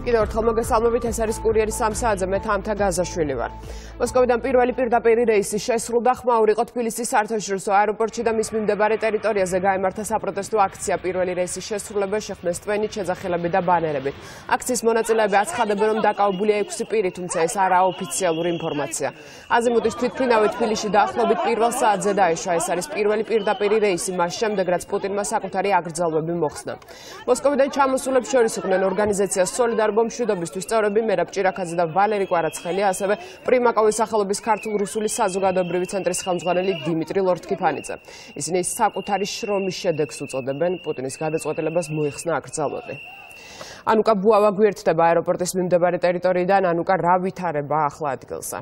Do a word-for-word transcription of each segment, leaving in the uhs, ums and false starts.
კიდევ ერთხელ მოგესალმებით, ეს არის კურიერი სამ საათზე, მე თამთა გაზაშვილი ვარ. მოსკოვიდან პირველი პირდაპირი რეისი შესრულდა, ხმაური იყო თბილისის საერთაშორისო აეროპორტში და მის მიმდებარე ტერიტორიაზე გაიმართა საპროტესტო აქცია. პირველი რეისის შესრულებას შეხვდნენ სტვენით, შეძახილებით და ბანერებით. აქციის მონაწილეები აცხადებენ, რომ დაკავებულია ექვსი პირი, თუმცა ეს არაა ოფიციალური ინფორმაცია. აზიმუტის თვითმფრინავი თბილისში დაახლოებით პირველ საათზე დაეშვა. ეს არის პირველი პირდაპირი რეისი მას შემდეგ, რაც პუტინმა საკუთარი აკრძალვები მოხსნა. მოსკოვიდან ჩამოსულებს შორის იყვნენ ორგანიზაცია სოლიდარობა მშვიდობისთვის წევრები მერაბ ჭირაქაძე და ვალერი კვარაცხელი, ასევე პრიმაკოვის სახელობის ქართულ-რუსული საზოგადოებრივი ცენტრის ხელმძღვანელი დიმიტრი ლორთქიფანიძე. ისინი საკუთარი შრომის შედეგს უწოდებენ, პუტინის გადაწყვეტილებას მოიხსნა აკრძალვები. ანუკა ბუავა გვერდდება აეროპორტის მიმდებარე ტერიტორიიდან. ანუკა, რა ვითარება ახლა ადგილზე?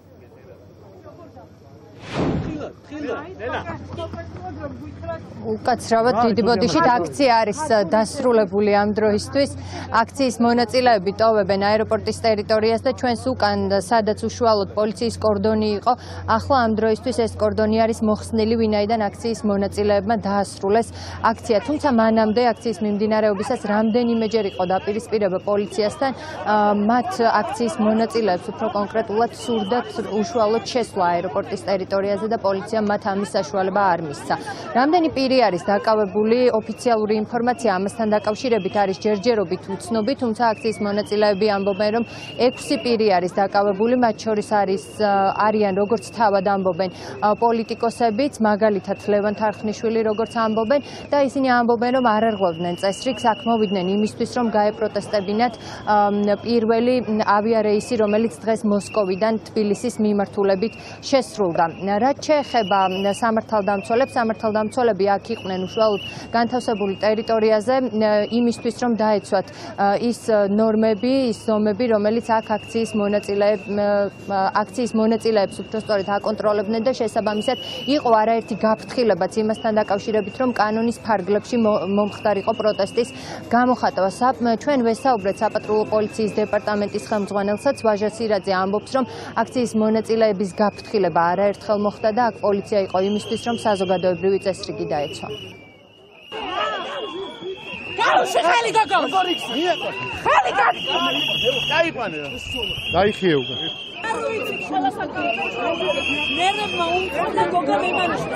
უკაცრავად დიდი ბოდიშით აქცია არის დასრულებული ამ დროისთვის. აქციის მონაწილეები ტოვებენ აეროპორტის ტერიტორიას და ჩვენს უკან, სადაც უშუალოდ პოლიციის კორდონი იყო, ახლა ამ დროისთვის ეს კორდონი არის მოხსნილი, ვინაიდან აქციის მონაწილეებმა დაასრულეს აქცია. თუმცა მანამდე აქციის მიმდინარეობისას რამდენიმეჯერ იყო დაპირისპირება პოლიციასთან, მათ აქციის მონაწილეებს უფრო კონკრეტულად სურდათ უშუალოდ შესვლა აეროპორტის ტერიტორიაზე და პოლიციამ მათ ამის საშუალება არ მისცა. რამდენი პირი არის დაკავებული, ოფიციალური ინფორმაცია ამასთან დაკავშირებით არის ჯერჯერობით უცნობი, თუმცა აქციის მონაწილეები ამბობენ, რომ ექვსი პირი არის დაკავებული, მათ შორის არის არიან როგორც თავად ამბობენ პოლიტიკოსებიც, მაგალითად ლევან თარხნიშვილი როგორც ამბობენ და ისინი ამბობენ, რომ არ არღვევდნენ წესრიგს, აქ მოვიდნენ იმისთვის, რომ გაეპროტესტებინათ პირველი ავიარეისი, რომელიც დღეს მოსკოვიდან თბილისის მიმართულებით შესრულდა. რაც შეეხება სამართალდამცველებს, სამართალდამცველები აქ იყვნენ უშუალოდ განთავსებული ტერიტორიაზე იმისთვის, რომ დაეცვათ ის ნორმები, ის ზომები, რომელიც აქ აქციის მონაწილეებს აქციის მონაწილეებს უბრალოდ აკონტროლებდნენ და შესაბამისად იყო არაერთი გაფრთხილებაც იმასთან დაკავშირებით, რომ კანონის ფარგლებში მომხდარიყო პროტესტის გამოხატვა. ჩვენ ვესაუბრეთ საპატრულო პოლიციის დეპარტამენტის ხელმძღვანელსაც, ვაჟა სირაძე ამბობს, რომ აქციის მონაწილეების გაფრთხილება არაერთხელ მოხდა და აქ პოლიცია იყო იმისთვის, რომ საზოგადოებრივი წესრიგი დაეცვა. გაუში ხელი გოგო. ხელი გოგო. დაიყვანე. დაიხიეუგა. ნერვმა უნდა გოგო მემანიშნა.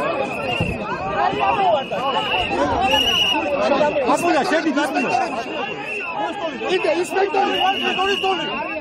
აბულა შედი გასწინო. იდე ინსპექტორი, ინსპექტორი.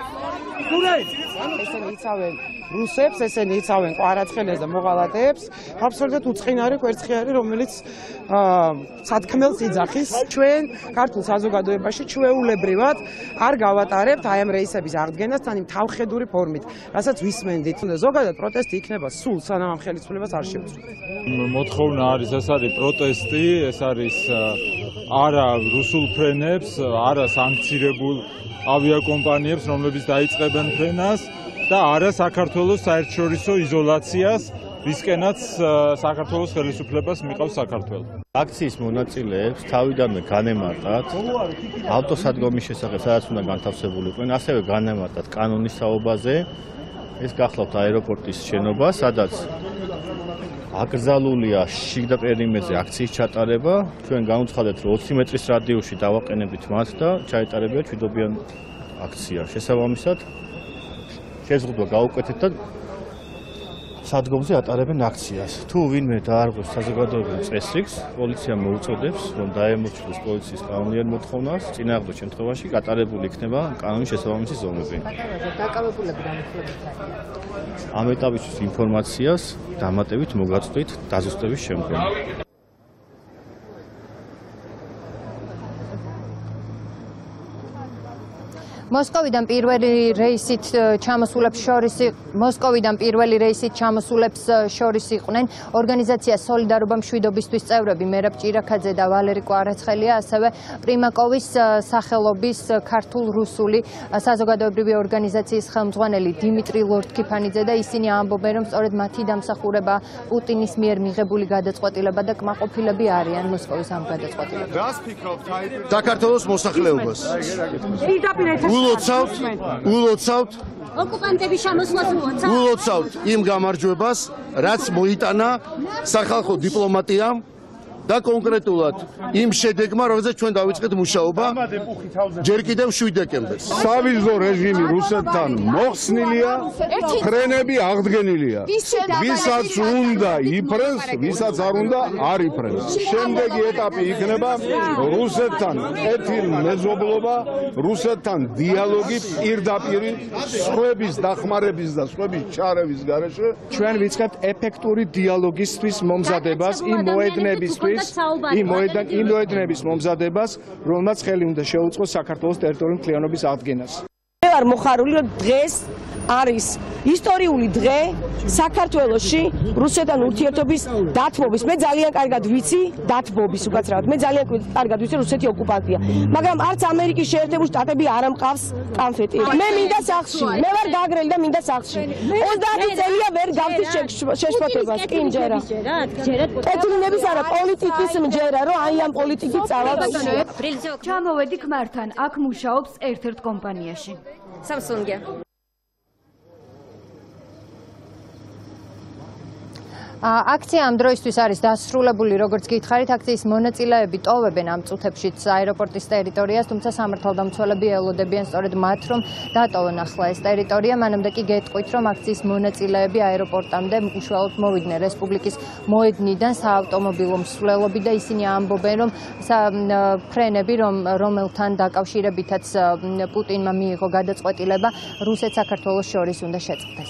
ესენი იცავენ რუსებს, ესენი იცავენ კვარაცხელებს და მოღალატეებს, აბსოლუტურად უწყინარი კვერცხიარი, რომელიც სათქმელს იძახის. ჩვენ ქართულ საზოგადოებაში ჩვეულებრივად არ გავატარებთ აი ამ რეისების აღდგენას თან იმ თავხედური ფორმით, რასაც ვისმენდით. ზოგადად პროტესტი იქნება სულ, სანამ ამ ხელისუფლებას არ შევწყვეტ. მოთხოვნა არის, ეს არის პროტესტი, ეს არის არა რუსულ ფრენებს, არა სანქცირებულ ავიაკომპანიებს, რომლებიც დაიწყებენ ფრენას და არა საქართველოს საერთაშორისო იზოლაციას, რისკენაც საქართველოს ხელისუფლებას მიყავს საქართველო. აქციის მონაწილეებს თავიდანვე განემარტათ ავტოსადგომის შესახებ, სადაც უნდა განთავსებულიყვნენ, ასევე განემარტათ კანონის საუბაზე. ეს გახლავთ აეროპორტის შენობა, სადაც აკრძალულია შიგდა პერიმეტრზე აქციის ჩატარება. ჩვენ განუცხადეთ, რომ ოცი მეტრის რადიუსში დავაყენებით მათ და ჩაეტარებია ჩვიდობიან აქცია. შესაბამისად, შეზღუდვა გაუკვეთეთ და სადგომზე ატარებენ აქციას. თუ ვინმე დაარღვევს საზოგადოებრივ წესრიგს, პოლიცია მოუწოდებს, რომ დაემორჩილოს პოლიციის კანონიერ მოთხოვნას, წინააღმდეგ შემთხვევაში გატარებული იქნება კანონის შესაბამისი ზომები. დაკავებულები განხილებით არის. ამ ეტაპისთვის ინფორმაციას დამატებით მოგაწვდით დაზუსტების შემდგომ. მოსკოვიდან პირველი რეისით ჩამოსულებს შორის მოსკოვიდან პირველი რეისით ჩამოსულებს შორის იყვნენ ორგანიზაცია სოლიდარობა მშვიდობისთვის წევრები მერაბ ჭირაქაძე და ვალერი კვარაცხელია, ასევე პრიმაკოვის სახელობის ქართულ-რუსული საზოგადოებრივი ორგანიზაციის ხელმძღვანელი დიმიტრი ლორთქიფანიძე და ისინი ამბობენ, რომ სწორედ მათი დამსახურება პუტინის მიერ მიღებული გადაწყვეტილება და კმაყოფილები არიან მოსკოვის ამ გადაწყვეტილებაზე. რას ფიქრობთ აი საქართველოს მოსახლეობას? ულოცავთ, ულოცავთ ოკუპანტების შემოსვლას ულოცავთ. ულოცავთ იმ გამარჯვებას, რაც მოიტანა სახალხო დიპლომატიამ და კონკრეტულად იმ შედეგმა, როდესაც ჩვენ დავიწყეთ მუშაობა ჯერ კიდევ შვიდ დეკემბერს. სავიზო რეჟიმი რუსეთთან მოხსნილია, ფრენები აღდგენილია. ვისაც უნდა იფრენს, ვისაც არ უნდა არ იფრენს. შემდეგი ეტაპი იქნება რუსეთთან კეთილ მეზობლობა, რუსეთთან დიალოგი პირდაპირი სხვების დახმარების და სხვების ჩარევის გარეშე. ჩვენ ვიწყებთ ეფექტური დიალოგისთვის მომზადებას, იმ მოედნებისთვის, იმ მოედნ იმ მოედნების მომზადებას, რომელმაც ხელი უნდა შეუწყოს საქართველოს ტერიტორიული მთლიანობის აღდგენას. მე ვარ მოხარული, რომ დღეს არის ისტორიული დღე საქართველოში რუსეთთან ურთიერთობის დათმობის. მე ძალიან კარგად ვიცი დათმობის უკაცრავად. მე ძალიან კარგად ვიცი რუსეთი ოკუპანტია. მაგრამ არც ამერიკის შეერთებული შტატები არ ამყავს კანფეტი. მე მინდა სახლში. მე ვარ გაგრელი და მინდა სახლში. ოცდაათი წელია ვერ გავდის შეშფოთებას. კი მჯერა. კეთილინების არა, პოლიტიკის მჯერა, რომ აი ამ პოლიტიკით წავალ და ჩამოვედი ქმართან. აქ მუშაობს ერთ-ერთ კომპანიაში. Samsung-ი. აქცია ამ დროისთვის არის დასრულებული, როგორც გითხარით, აქციის მონაწილეები ტოვებენ ამ წუთებშიც აეროპორტის ტერიტორიას, თუმცა სამართალდამცველები ელოდებიან სწორედ მათ, რომ დატოვონ ახლა ეს ტერიტორია. მანამდე კი გეტყვით, რომ აქციის მონაწილეები აეროპორტამდე უშუალოდ მოვიდნენ რესპუბლიკის მოედნიდან საავტომობილო მსვლელობი და ისინი ამბობენ, რომ ფრენები, რომ რომელთან დაკავშირებითაც პუტინმა მიიღო გადაწყვეტილება, რუსეთს საქართველოს შორის უნდა შეწყდეს.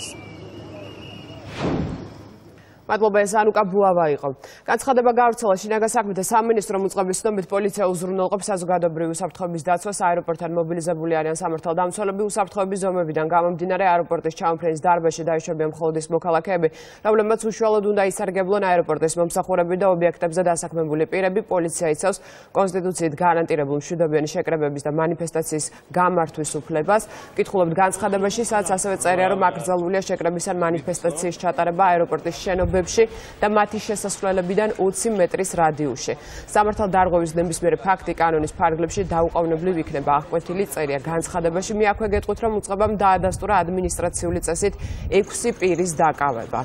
მადლობა, ეს ანუკა ბუავა იყო. განცხადება გავრცელა შინაგან საქმეთა სამინისტრომ უწყების ცნობით პოლიცია უზრუნველყოფს საზოგადოებრივი უსაფრთხოების დაცვას აეროპორტთან მობილიზებული არიან სამართალდამცველები. უსაფრთხოების ზომებიდან გამომდინარე აეროპორტის ჩამოფრენის დარბაზში დაიშვებიან მხოლოდ ის მოქალაქეები, რომლებმაც უშუალოდ უნდა ისარგებლონ აეროპორტის მომსახურები და ობიექტებზე დასაქმებული პირები. პოლიცია იცავს კონსტიტუციით გარანტირებულ მშვიდობიანი შეკრებების და მანიფესტაციის გამართვის უფლებას. კითხულობთ განცხადებაში, სადაც ასევე წერია, რომ აკრძალულია შეკრების ან მანიფესტაციის ჩატარება აეროპორტის შენობებში და მათი შესასვლელებიდან ოცი მეტრის რადიუსში. სამართალდარღვევის ნებისმიერი ფაქტი კანონის ფარგლებში დაუყოვნებლივ იქნება აღკვეთილი, წერია განცხადებაში. მე აქვე გეტყვით, რომ უწყებამ დაადასტურა ადმინისტრაციული წესით ექვსი პირის დაკავება.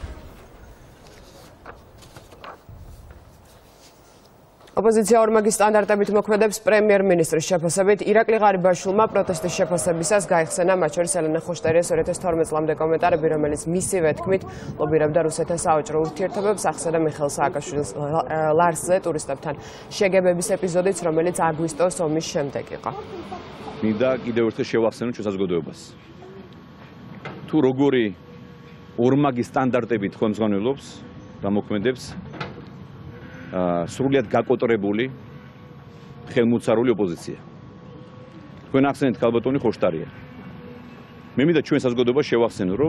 ოპოზიცია ორმაგი სტანდარტებით მოქმედებს პრემიერ-მინისტრის შეფასებით. ირაკლი ღარიბაშვილმა პროტესტის შეფასებისას გაიხსენა, მათ შორის ელენე ხოშტერიას ორი ათას თორმეტ წლამდე კომენტარები, რომელიც მისივე თქმით ლობირებდა რუსეთთან საოჭრო ურთიერთობებს. ახსენა მიხეილ სააკაშვილის ლარსზე ტურისტებთან შეგებების ეპიზოდიც, რომელიც აგვისტოს ომის შემდეგ იყო. მინდა კიდევ ერთხელ შევახსენო ჩვენ საზოგადოებას. თუ როგორი ორმაგი სტანდარტებით ხელმძღვანელობს და მოქმედებს სრულიად გაკოტრებული ხელმოწარული ოპოზიცია. თქვენ ახსენეთ ქალბატონი ხოშტარია. მე მინდა ჩვენ საზოგადოებას შევახსენო, რომ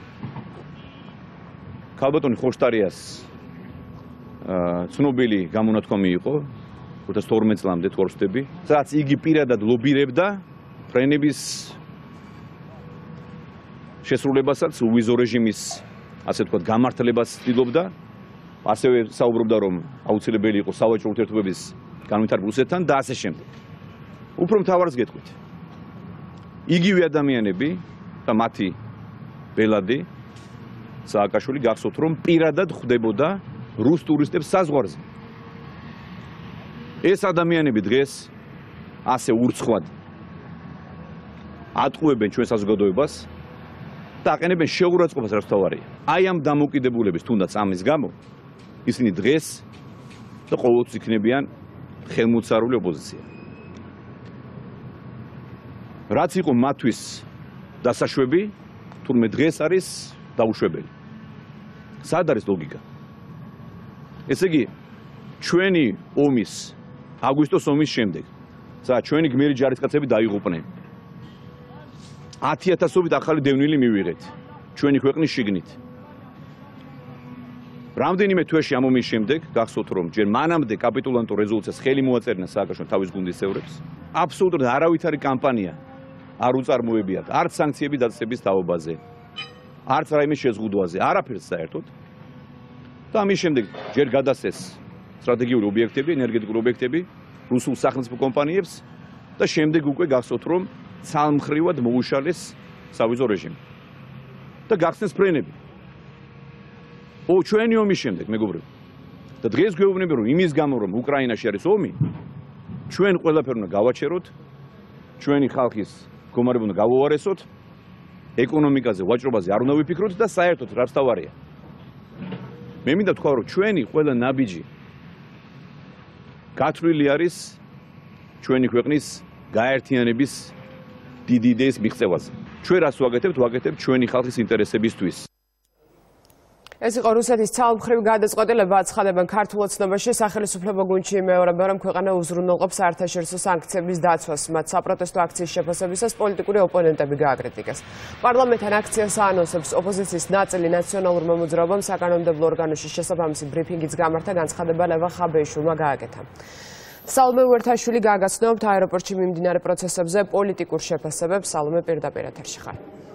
ქალბატონი ხოშტარიას ცნობილი გამონათქვამი იყო ორი ათას თორმეტ წლამდე თუ არ ვცდები, სადაც იგი პირადად ლობირებდა ფრენების შესრულებასაც, უვიზო რეჟიმის ასე ვთქვათ გამართლებას ცდილობდა. ასევე საუბრობდა, რომ აუცილებელი იყო სავაჭრო ურთიერთობების განვითარება რუსეთთან და ასე შემდეგ. უფრო მთავარს გეტყვით. იგივე ადამიანები და მათი ბელადი სააკაშვილი გახსოვთ, რომ პირადად ხვდებოდა რუს ტურისტებს საზღვარზე. ეს ადამიანები დღეს ასე ურცხვად ატყუებენ ჩვენ საზოგადოებას და აყენებენ შეურაცხყოფას, რაც თავარია. აი ამ დამოკიდებულების თუნდაც ამის გამო ისინი დღეს და ყოველთვის იქნებიან ხელმოწარული ოპოზიცია. რაც იყო მათთვის დასაშვები, თურმე დღეს არის დაუშვებელი. სად არის ლოგიკა? ესე იგი, ჩვენი ომის, აგვისტოს ომის შემდეგ, სადაც ჩვენი გმირი ჯარისკაცები დაიღუპნენ. ათი ათასობით ახალი დევნილი მივიღეთ ჩვენი ქვეყნის შიგნით. რამდენიმე თვეში ამ ომის შემდეგ გახსოვთ, რომ ჯერ მანამდე კაპიტულანტურ რეზოლუციას ხელი მოაწერინა სააკაშვილმა თავის გუნდის წევრებს. აბსოლუტურად არავითარი კამპანია არ უწარმოებიათ, არც სანქციები დაწესების თაობაზე, არც რაიმე შეზღუდვაზე, არაფერს საერთოდ. და ამის შემდეგ ჯერ გადასცეს სტრატეგიული ობიექტები, ენერგეტიკული ობიექტები რუსულ სახელმწიფო კომპანიებს და შემდეგ უკვე გახსოვთ, რომ ცალმხრივად მოუშალეს სავიზო რეჟიმი და გახსნეს ფრენები. ო ჩვენი ომის შემდეგ, მეგობრებო, და დღეს გვეუბნები რომ იმის გამო რომ უკრაინაში არის ომი, ჩვენ ყველაფერი უნდა გავაჩეროთ, ჩვენი ხალხის მდგომარეობა უნდა გავუარესოთ, ეკონომიკაზე, ვაჭრობაზე არ უნდა ვიფიქროთ და საერთოდ რაც თავარია. მე მინდა თქვა რომ ჩვენი ყველა ნაბიჯი გათვლილი არის ჩვენი ქვეყნის გაერთიანების დიდი იდეის მიღწევაზე. ჩვენ რას ვაკეთებთ, ვაკეთებთ ჩვენი ხალხის ინტერესებისთვის. ეს იყო რუსეთის ძალმხრივი გადაწყვეტილება აცხადებენ ქართულ ოცნებაში სახელმწიფო გუნდში იმეორებენ რომ ქვეყანა უზრუნველყოფს საერთაშორისო სანქციების დაცვას მათ საპროტესტო აქციის შეფასებისას პოლიტიკური ოპონენტები გააკრიტიკეს პარლამენტთან აქციას აანონსებს ოპოზიციის ნაწილი ნაციონალურმა მოძრაობამ საკანონმდებლო ორგანოში შესაბამისი ბრიფინგიც გამართა განცხადება ლევან ხაბეიშვილმა გააკეთა სალომე უერთაშვილი გაგაცნობთ აეროპორტში მიმდინარე პროცესებზე პოლიტიკურ შეფასებებს სალომე პირდაპირ ეთერში ხარ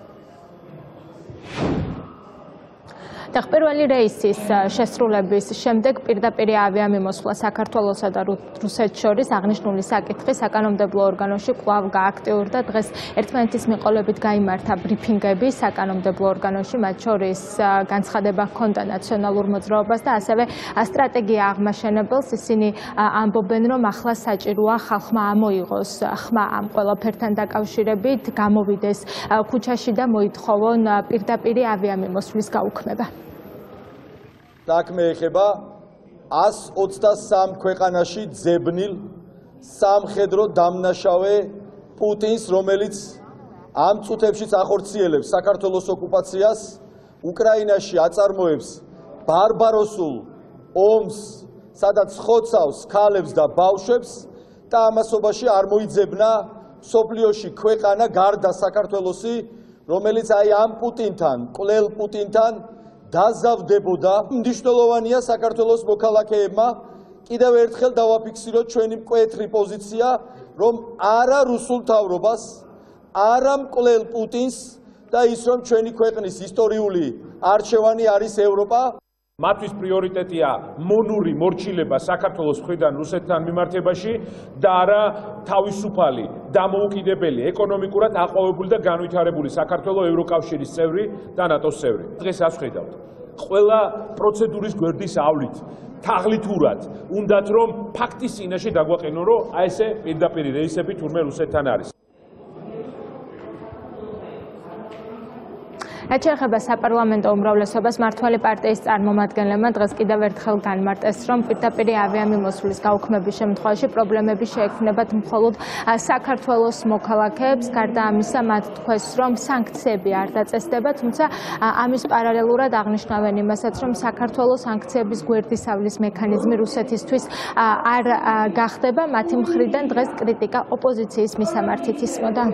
პირველი რეისის შესრულების შემდეგ პირდაპირ ავიამიმოსვლა საქართველოსა და რუსეთს შორის აღნიშნული საკითხი საკანონმდებლო ორგანოში კვლავ გააქტიურდა. დღეს ერთმანეთის მიყოლებით გაიმართა ბრიფინგები საკანონმდებლო ორგანოში, მათ შორის განცხადება ჰქონდა ნაციონალურ მოძრაობას და ასევე სტრატეგია აღმაშენებელს. ისინი ამბობენ, რომ ახლა საჭიროა ხალხმა ამოიღოს ხმა ამ ყველაფერთან დაკავშირებით, გამოვიდეს ქუჩაში და მოითხოვონ პირდაპირ ავიამიმოსვლის გაუქმება. საქმე ეხება ას ოცდასამ ქვეყანაში ძებნილ სამხედრო დამნაშავე პუტინს, რომელიც ამ წუთებშიც ახორციელებს საქართველოს ოკუპაციას, უკრაინაში აწარმოებს ბარბაროსულ ომს, სადაც ხოცავს ქალებს და ბავშვებს და ამასობაში არ მოიძებნა მსოფლიოში ქვეყანა გარდა საქართველოსი, რომელიც აი ამ პუტინთან, კვლელ პუტინთან დაზავდებოდა. მნიშვნელოვანია საქართველოს მოქალაქეებმა კიდევ ერთხელ დავაფიქსიროთ ჩვენი მკვეთრი პოზიცია, რომ არა რუსულ მთავრობას, არა მკვლელ პუტინს და ის რომ ჩვენი ქვეყნის ისტორიული არჩევანი არის ევროპა. მათთვის პრიორიტეტია მონური მორჩილება საქართველოს მხრიდან რუსეთთან მიმართებაში და არა თავისუფალი, დამოუკიდებელი, ეკონომიკურად აყვავებული და განვითარებული საქართველო ევროკავშირის წევრი და ნატოს წევრი. დღეს ასე ხედავთ. ყველა პროცედურის გვერდის ავლით, თაღლითურად, უნდათ რომ ფაქტის წინაშე დაგვაყენო, რომ აი ესე პირდაპირ რეისები თურმე რუსეთთან არის. რაც შეეხება საპარლამენტო უმრავლესობას, მართალი პარტიის წარმომადგენლებმა დღეს კიდევ ერთხელ განმარტეს, რომ პირდაპირ ავიამიმოსვლის გაუქმების შემთხვევაში პრობლემები შეექმნებათ მხოლოდ საქართველოს მოქალაქეებს. გარდა ამისა, მათ თქვეს, რომ სანქციები არ დაწესდება, თუმცა ამის პარალელურად აღნიშნავენ იმასაც, რომ საქართველოს სანქციების გვერდისავლის მექანიზმი რუსეთისთვის არ გახდება. მათი მხრიდან დღეს კრიტიკა ოპოზიციის მისამართით ისმოდა.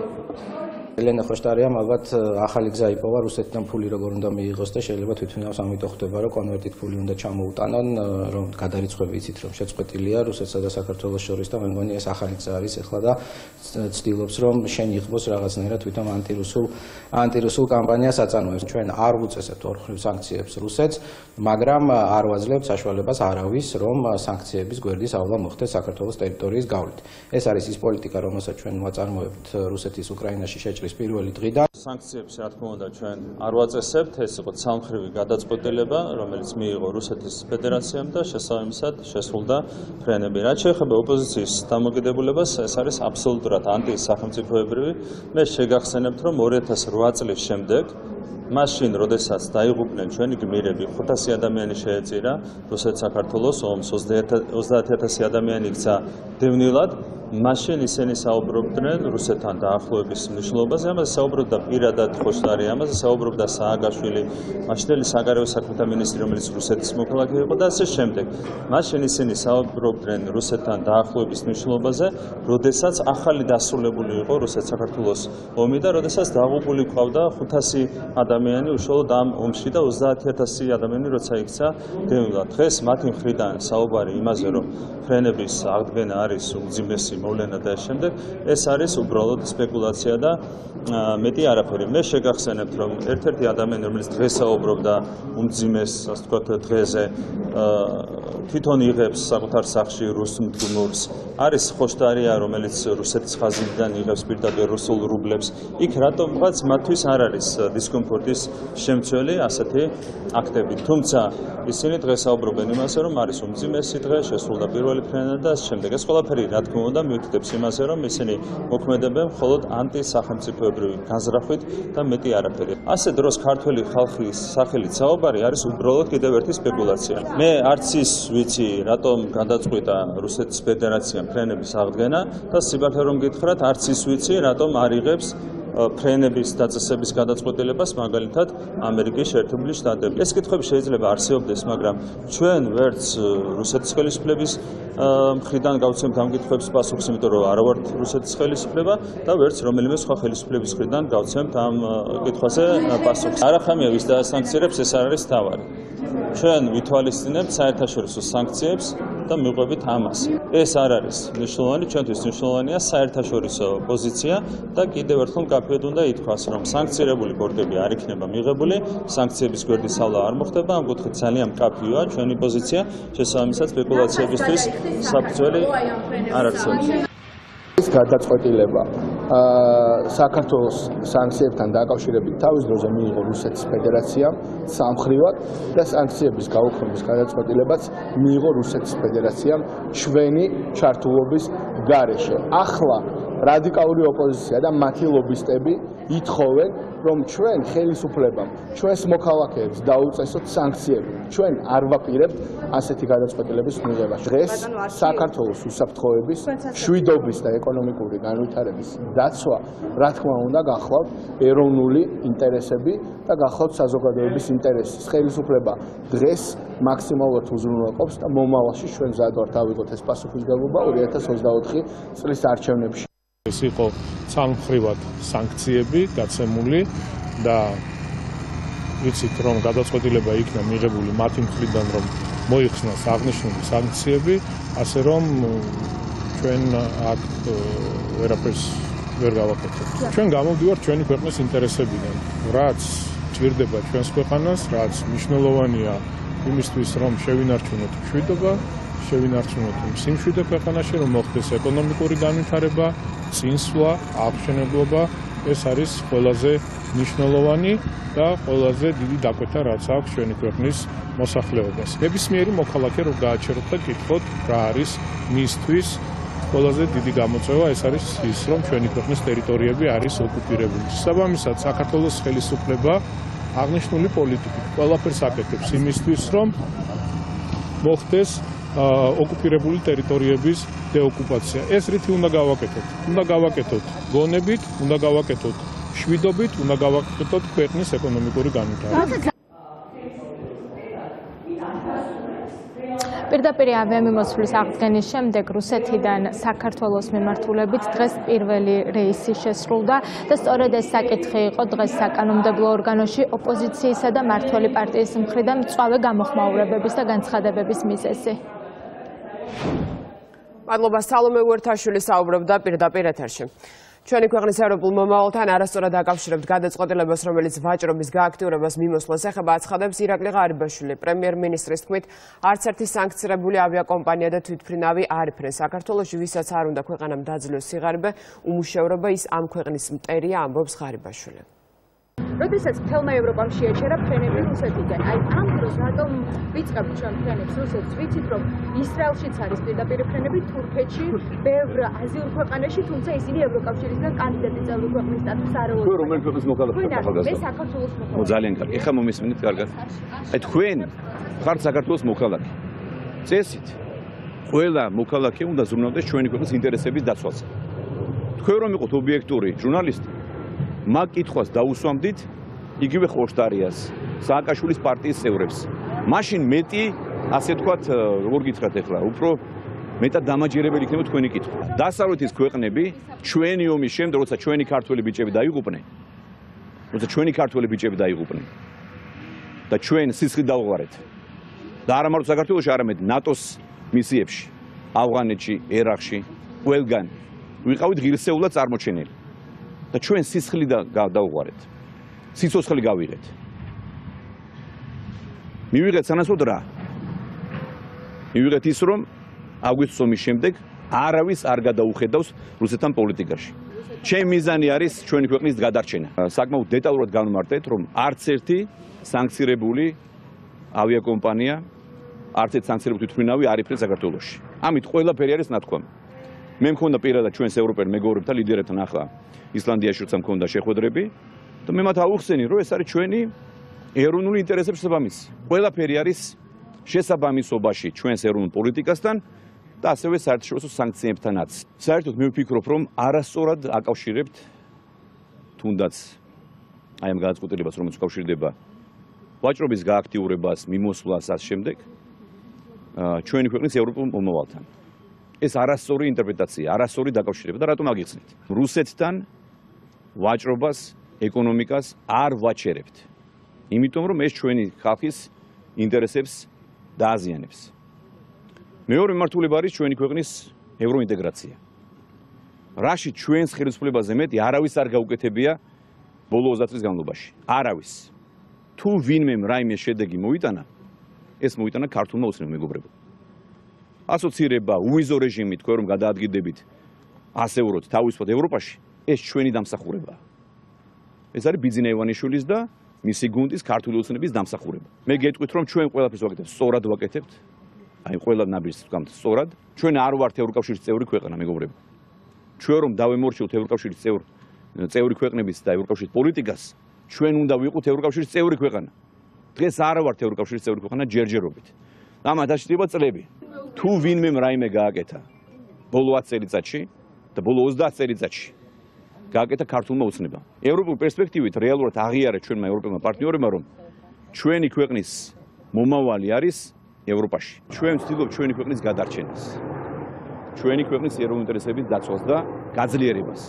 ელენა ხოშტარიამ ალბათ ახალი გზა იპოვა რუსეთიდან ფული როგორ უნდა მიიღოს და შეიძლება თვითონაც ამიტომ ხდება რომ კონვერტით ფული უნდა ჩამოუტანონ რომ გადარიცხვები იცით რომ შეწყვეტილია რუსეთსა და საქართველოს შორის და მე მგონი ეს ახალი გზა არის ახლა და ცდილობს რომ შენ იღბოს რაღაცნაირად თვითონ ანტირუსულ ანტირუსულ კამპანიას აწარმოებს ჩვენ არ უწესებთ ორხრივ სანქციებს რუსეთს მაგრამ არ ვაძლევთ საშუალებას არავის რომ სანქციების გვერდის ავლა მოხდეს საქართველოს ტერიტორიის გავლით ეს არის ის პოლიტიკა რომელსაც ჩვენ ვაწარმოებთ რუსეთის უკრაინაში შეჭრის პირველი დღიდან სანქციებს რა თქმა უნდა ჩვენ არ ვაწესებთ ეს იყო სამხრივი გადაწყვეტილება რომელიც მიიღო რუსეთის ფედერაციამ და შესაბამისად შესრულდა ფრენები რაც შეეხება ოპოზიციის დამოკიდებულებას ეს არის აბსოლუტურად ანტისახელმწიფოებრივი მე შეგახსენებთ რომ ორი ათას რვა წლის შემდეგ მაშინ როდესაც დაიღუპნენ ჩვენი გმირები ხუთასი ადამიანი შეეწირა რუსეთ-საქართველოს ომს ოცდაათი ათასი ადამიანი იქცა დევნილად მაშინ ისინი საუბრობდნენ რუსეთთან დაახლოების მნიშვნელობაზე, ამაზე საუბრობდა პირადად ხოშტარი, ამაზე საუბრობდა სააგაშვილი, მაშინდელი საგარეო საქმეთა მინისტრი, რომელიც რუსეთის მოქალაქე იყო და ასე შემდეგ. მაშინ ისინი საუბრობდნენ რუსეთთან დაახლოების მნიშვნელობაზე, როდესაც ახალი დასრულებული იყო რუსეთ-საქართველოს ომი და როდესაც დაღუპული ყავდა ხუთასი ადამიანი უშუალოდ ამ ომში და ოცდაათი ათასი ადამიანი როცა იქცა დევნილად. დღეს მათი მხრიდან საუბარი იმაზე, რომ ფრენების აღდგენა არის უმძიმესი მოვლენა და შემდეგ ეს არის უბრალოდ სპეკულაცია და მეტი არაფერი. მე შეგახსენებთ რომ ერთ-ერთი ადამიანი რომელიც დღეს საუბრობდა უმძიმეს ასე ვთქვათ დღეზე თვითონ იღებს საკუთარ სახლში რუს მდგომორს არის ხოშტარია რომელიც რუსეთის ხაზინიდან იღებს პირდაპირ რუსულ რუბლებს იქ რატომღაც მათთვის არ არის დისკო დისკომფორტის შემცველი ასეთი აქტები. თუმცა ისინი დღეს საუბრობენ იმაზე, რომ არის უმძიმესი დღე, შესრულდა პირველი ფრენა და ამ შემდეგ. ეს ყველაფერი რა თქმა უნდა მიუთითებს იმაზე, რომ ისინი მოქმედებენ მხოლოდ ანტისახელმწიფოებრივი განზრახვით და მეტი არაფერი. ასე დროს ქართველი ხალხის სახელით საუბარი არის უბრალოდ კიდევ ერთი სპეკულაცია. მე არც ის ვიცი, რატომ გადაწყვიტა რუსეთის ფედერაციამ ფრენების აღდგენა და სიბარათე რომ გითხრათ, არც ის ვიცი, რატომ არ იღებს ფრენების დაწესების გადაწყვეტილებას მაგალითად ამერიკის შეერთებული შტატები. ეს კითხვები შეიძლება არსებობდეს, მაგრამ ჩვენ ვერც რუსეთის ხელისუფლების მხრიდან გავცემთ ამ კითხვებს პასუხს, იმიტომ რომ არ ვართ რუსეთის ხელისუფლება და ვერც რომელიმე სხვა ხელისუფლების მხრიდან გავცემთ ამ კითხვაზე პასუხს. არახამია ვის დაასანქცირებს, ეს არ არის თავარი. ჩვენ ვითვალისწინებთ საერთაშორისო სანქციებს და მივყვებით ამას. ეს არ არის მნიშვნელოვანი, ჩვენთვის მნიშვნელოვანია საერთაშორისო პოზიცია და კიდევ ერთხელ მკაფიოდ უნდა ითქვას, რომ სანქცირებული ბორტები არ იქნება მიღებული, სანქციების გვერდის სწავლა არ მოხდება, ამ კუთხით ძალიან მკაფიოა ჩვენი პოზიცია, შესაბამისად სპეკულაციებისთვის საფუძველი არ არსებობს. ეს გადაწყვეტილება საქართველოს სანქციებთან დაკავშირებით თავის დროზე მიიღო რუსეთის ფედერაციამ სამხრივად და სანქციების გაუქმების გადაწყვეტილებაც მიიღო რუსეთის ფედერაციამ ჩვენი ჩართულობის გარეშე. ახლა რადიკალური ოპოზიცია და მათი ლობისტები ითხოვენ, რომ ჩვენ ხელისუფლებამ ჩვენს მოქალაქეებს დაუწესოთ სანქციები. ჩვენ არ ვაპირებთ ასეთი გადაწყვეტილების მიღებას. დღეს საქართველოს უსაფრთხოების, მშვიდობის და ეკონომიკური განვითარების დაცვა, რა თქმა უნდა, გახლავთ ეროვნული ინტერესები და გახლავთ საზოგადოების ინტერესი. ხელისუფლება დღეს მაქსიმალურად უზრუნველყოფს და მომავალში ჩვენ მზად ვართ ავიღოთ ეს პასუხისმგებლობა ორი ათას ოცდაოთხი წლის არჩევნებში. ეს იყო სამხრივად სანქციები გაცემული და ვიცით რომ გადაწყვეტილება იქნა მიღებული მათი მხრიდან რომ მოიხსნას აღნიშნული სანქციები, ასე რომ ჩვენ აქ ვერაფერს ვერ გავაკეთებთ. ჩვენ გამოვდივართ ჩვენი ქვეყნის ინტერესებიდან, რაც ჭირდება ჩვენს ქვეყანას, რაც მნიშვნელოვანია იმისთვის რომ შევინარჩუნოთ მშვიდობა, შევინარჩუნოთ სიმშვიდე ქვეყანაში, რომ მოხდეს ეკონომიკური განვითარება, წინსვლა, აღშენებლობა, ეს არის ყველაზე მნიშვნელოვანი და ყველაზე დიდი დაკვეთა, რაც აქვს ჩვენი ქვეყნის მოსახლეობას. ნებისმიერი მოქალაქე რომ გააჩეროთ და გითხოთ, რა არის მისთვის ყველაზე დიდი გამოწვევა, ეს არის ის, რომ ჩვენი ქვეყნის ტერიტორიები არის ოკუპირებული. შესაბამისად, საქართველოს ხელისუფლება აღნიშნული პოლიტიკით ყველაფერს აკეთებს იმისთვის, რომ მოხდეს ოკუპირებული ტერიტორიების დეოკუპაცია. ეს რითი უნდა გავაკეთოთ? უნდა გავაკეთოთ გონებით, უნდა გავაკეთოთ შვიდობით, უნდა გავაკეთოთ ქვეყნის ეკონომიკური განვითარება. პირდაპირ ავიამიმოსვლის აღდგენის შემდეგ რუსეთიდან საქართველოს მიმართულებით დღეს პირველი რეისი შესრულდა და სწორედ ეს საკითხი იყო დღეს საკანონმდებლო ორგანოში ოპოზიციისა და მმართველი პარტიის მხრიდან მწვავე გამოხმაურებების და განცხადებების მიზეზი. მადლობა სალომე უერთაშვილი საუბრობდა პირდაპირ ეთერში. ჩვენი ქვეყნის ევროპულ მომავალთან არასწორად აკავშირებთ გადაწყვეტილებას, რომელიც ვაჭრობის გააქტიურებას მიმოსვლას ეხება, აცხადებს ირაკლი ღარიბაშვილი. პრემიერ-მინისტრის თქმით, არც ერთი სანქცირებული ავიაკომპანია და თვითმფრინავი არ იფრენ საქართველოში, ვისაც არ უნდა ქვეყანამ დაძლოს სიღარიბე, უმუშევრობა ის ამ ქვეყნის მტერია, ამბობს ღარიბაშვილი. როდესაც მთელმა ევროპამ შეაჩერა ფრენები რუსეთიდან, აი ამ დროს რატომ ვიწყებთ ჩვენ ფრენებს რუსეთს? ვიცით რომ ისრაელშიც არის პირდაპირ ფრენები, თურქეთში, ბევრ აზიურ ქვეყანაში, თუმცა ისინი ევროკავშირისგან კანდიდატი წევრი ქვეყნის სტატუსს არ ელოდნენ. თქვენ რომელი ქვეყნის მოქალაქეა ახალგაზრდა? მე საქართველოს მოქალაქე. ო ძალიან კარგი. ეხლა მომისმენთ კარგად. აი თქვენ ხართ საქართველოს მოქალაქე. წესით ყველა მოქალაქე უნდა ზრუნავდეს ჩვენი ქვეყნის ინტერესების დაცვას. თქვენ რომ იყოთ ობიექტური ჟურნალისტი, მაგ კითხვას დაუსვამდით იგივე ხოშტარიას, სააკაშვილის პარტიის წევრებს. მაშინ მეტი, ასე თქვათ, როგორ გითხრათ ახლა, უფრო მეტად დამაჯერებელი იქნება თქვენი კითხვა. დასავლეთის ქვეყნები ჩვენი ომის შემდეგ, როცა ჩვენი ქართველი ბიჭები დაიღუპნენ, როცა ჩვენი ქართველი ბიჭები დაიღუპნენ და ჩვენ სისხლით დავღვარეთ. და არა მარტო საქართველოში, არამედ ნატოს მისიებში, ავღანეთში, ერაყში, ყველგან ვიყავით ღირსეულად წარმოჩენილი. და ჩვენ სისხლი დავღვარეთ. სიცოცხლე გავიღეთ. მივიღეთ სანაცვლოდ რა? მივიღეთ ის, რომ აგვისტოს ომის შემდეგ არავის არ გადაუხედავს რუსეთთან პოლიტიკაში. ჩემი მიზანი არის ჩვენი ქვეყნის გადარჩენა. საკმაოდ დეტალურად განვმარტეთ, რომ არც ერთი სანქცირებული ავიაკომპანია, არც ერთი სანქცირებული თვითმფრინავი არ იფრინს საქართველოში. ამით ყველაფერი არის ნათქვამი. მე მქონდა პირადად ჩვენს ევროპელ მეგობრებთან, ლიდერებთან ახლა ისლანდიაში როცა მქონდა შეხვედრები და მე მათ აუხსენი, რომ ეს არის ჩვენი ეროვნული ინტერესების შესაბამისი. ყველაფერი არის შესაბამისობაში ჩვენს ეროვნულ პოლიტიკასთან და ასევე საერთაშორისო სანქციებთანაც. საერთოდ მე ვფიქრობ, რომ არასწორად აკავშირებთ თუნდაც აი ამ გადაწყვეტილებას, რომელიც უკავშირდება ვაჭრობის გააქტიურებას, მიმოსვლას ამ შემდეგ ჩვენი ქვეყნის ევროპულ მომავალთან. ეს არასწორი ინტერპრეტაცია, არასწორი დაკავშირება და რატომ აგიხსნით? რუსეთთან ვაჭრობას, ეკონომიკას არ ვაჩერებთ. იმიტომ რომ ეს ჩვენი ხალხის ინტერესებს დააზიანებს. მეორე მიმართულება არის ჩვენი ქვეყნის ევროინტეგრაცია. რაში ჩვენს ხელისუფლებაზე მეტი არავის არ გაუკეთებია ბოლო ოცდაათ წლის განმავლობაში. არავის. თუ ვინმე რაიმე შედეგი მოიტანა, ეს მოიტანა ქართულმა ოცნებამ მეგობრებო. ასოცირება უვიზო რეჟიმი თქვენ რომ გადაადგილდებით ასეულოდ თავისუფლად ევროპაში, ეს ჩვენი დამსახურებაა. ეს არის ბიძინა ივანიშვილის და მისი გუნდის ქართული ოცნების დამსახურება. მე გეტყვით რომ ჩვენ ყველაფერს ვაკეთებთ, სწორად ვაკეთებთ. აი ყველა ნაბიჯს ვკამთ სწორად. ჩვენ არ ვართ ევროკავშირის წევრი ქვეყანა, მეგობრებო. ჩვენ რომ დავემორჩილოთ ევროკავშირის წევრი წევრი ქვეყნების და ევროკავშირის პოლიტიკას, ჩვენ უნდა ვიყოთ ევროკავშირის წევრი ქვეყანა. დღეს არ ვართ ევროკავშირის წევრი ქვეყანა ჯერჯერობით. ამათ აშლება წლები. თუ ვინმე რაიმე გააკეთა ბოლო ათ წელიწადში და ბოლო ოცდაათ წელიწადში გააკეთა ქართულმა ოცნებამ. ევროპულ პერსპექტივით რეალურად აღიარა ჩვენმა ევროპელმა პარტნიორებმა, რომ ჩვენი ქვეყნის მომავალი არის ევროპაში. ჩვენ ვცდილობთ ჩვენი ქვეყნის გადარჩენას. ჩვენი ქვეყნის ეროვნული ინტერესების დაცვას და გაძლიერებას.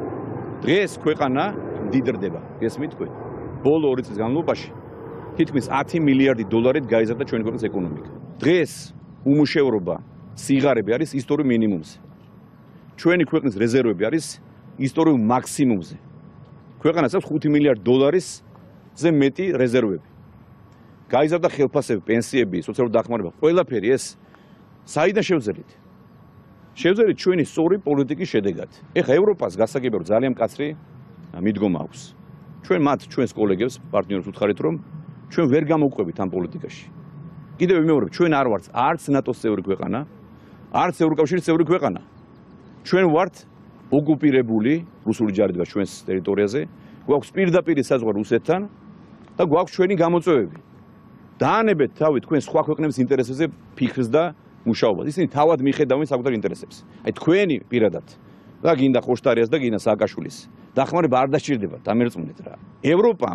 დღეს ქვეყანა მდიდრდება, გესმით თქვენ? ბოლო ორი წლის განმავლობაში თითქმის ათი მილიარდი დოლარით გაიზარდა ჩვენი ქვეყნის ეკონომიკა. დღეს უმუშევრობა, სიღარიბე არის ისტორიულ მინიმუმზე. ჩვენი ქვეყნის რეზერვები არის ისტორიულ მაქსიმუმზე. ქვეყანას აქვს ხუთი მილიარდი დოლარის ზე მეტი რეზერვები. გაიზარდა ხელფასები, პენსიები, სოციალური დახმარება, ყველაფერი ეს საიდან შევძელით? შევძელით ჩვენი სწორი პოლიტიკის შედეგად. ეხლა ევროპას გასაგებია ძალიან მკაცრი მიდგომა აქვს. ჩვენ მათ ჩვენს კოლეგებს, პარტნიორებს ვუთხარით, რომ ჩვენ ვერ გამოვყვებით ამ პოლიტიკაში. კიდევ ვიმეორებ, ჩვენ არ ვართ არც ნატოს წევრი ქვეყანა, არც ევროკავშირის წევრი ქვეყანა. ჩვენ ვართ ოკუპირებული რუსული ჯარიდება ჩვენს ტერიტორიაზე, გვაქვს პირდაპირი საზღვარი რუსეთთან და გვაქვს ჩვენი გამოწვევები. დაანებეთ თავი თქვენ სხვა ქვეყნების ინტერესებზე ფიქრს და მუშაობას. ისინი თავად მიხედავენ საკუთარ ინტერესებს. აი თქვენი პირადად და გინდა ხოშტარიას და გინდა სააკაშვილის დახმარება არ დასჭირდებათ, ამერწმუნეთ რა. ევროპამ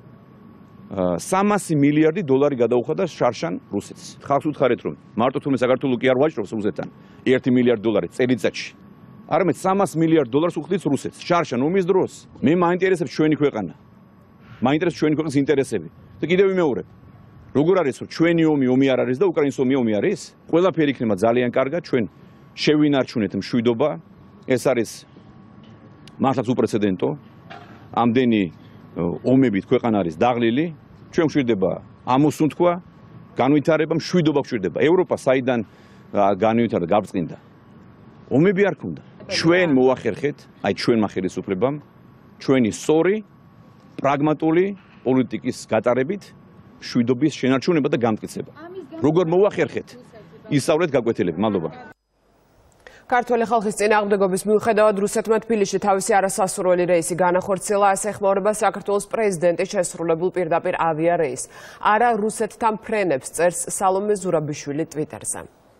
სამასი მილიარდი დოლარი გადაუხადა შარშან რუსეთს. ხალხს უთხარეთ რომ მარტო თუმე საქართველოს კი არ ვაჭრობს რუსეთთან ერთი მილიარდი დოლარი წელიწადში. არამედ სამას მილიარდ დოლარს უხდით რუსეთს. შარშან ომის დროს მე მაინტერესებს ჩვენი ქვეყანა. მაინტერესებს ჩვენი ქვეყნის ინტერესები. და კიდევ ვიმეორებ, როგორ არის რომ ჩვენი ომი ომი არ არის და უკრაინის ომი ომი არის? ყველაფერი იქნება ძალიან კარგად, ჩვენ შევინარჩუნეთ მშვიდობა. ეს არის მართლაც უპრეცედენტო. ამდენი ომებით ქვეყანა არის დაღლილი. ჩვენ გვჭირდება ამოსუნთქვა, განვითარება, მშვიდობა გვჭირდება. ევროპა საიდან განვითარდა, გაბრწყინდა. ომები არ ქონდა. ჩვენ მოახერხეთ, აი ჩვენმა ხელისუფლებამ, ჩვენი სწორი, პრაგმატული პოლიტიკის გატარებით მშვიდობის შენარჩუნება და გამტკიცება. როგორ მოახერხეთ? ისწავლეთ, გაკვეთილებით. მადლობა. ქართველი ხალხის წინააღმდეგობის მიუხედავად რუსეთმა თბილისში თავისი არასასურველი რეისი განახორციელა, ასე ეხმაურება საქართველოს პრეზიდენტის შესრულებულ პირდაპირ ავიარეისს. არა რუსეთთან ფრენებს, წერს სალომე ზურაბიშვილი ტვიტერზე.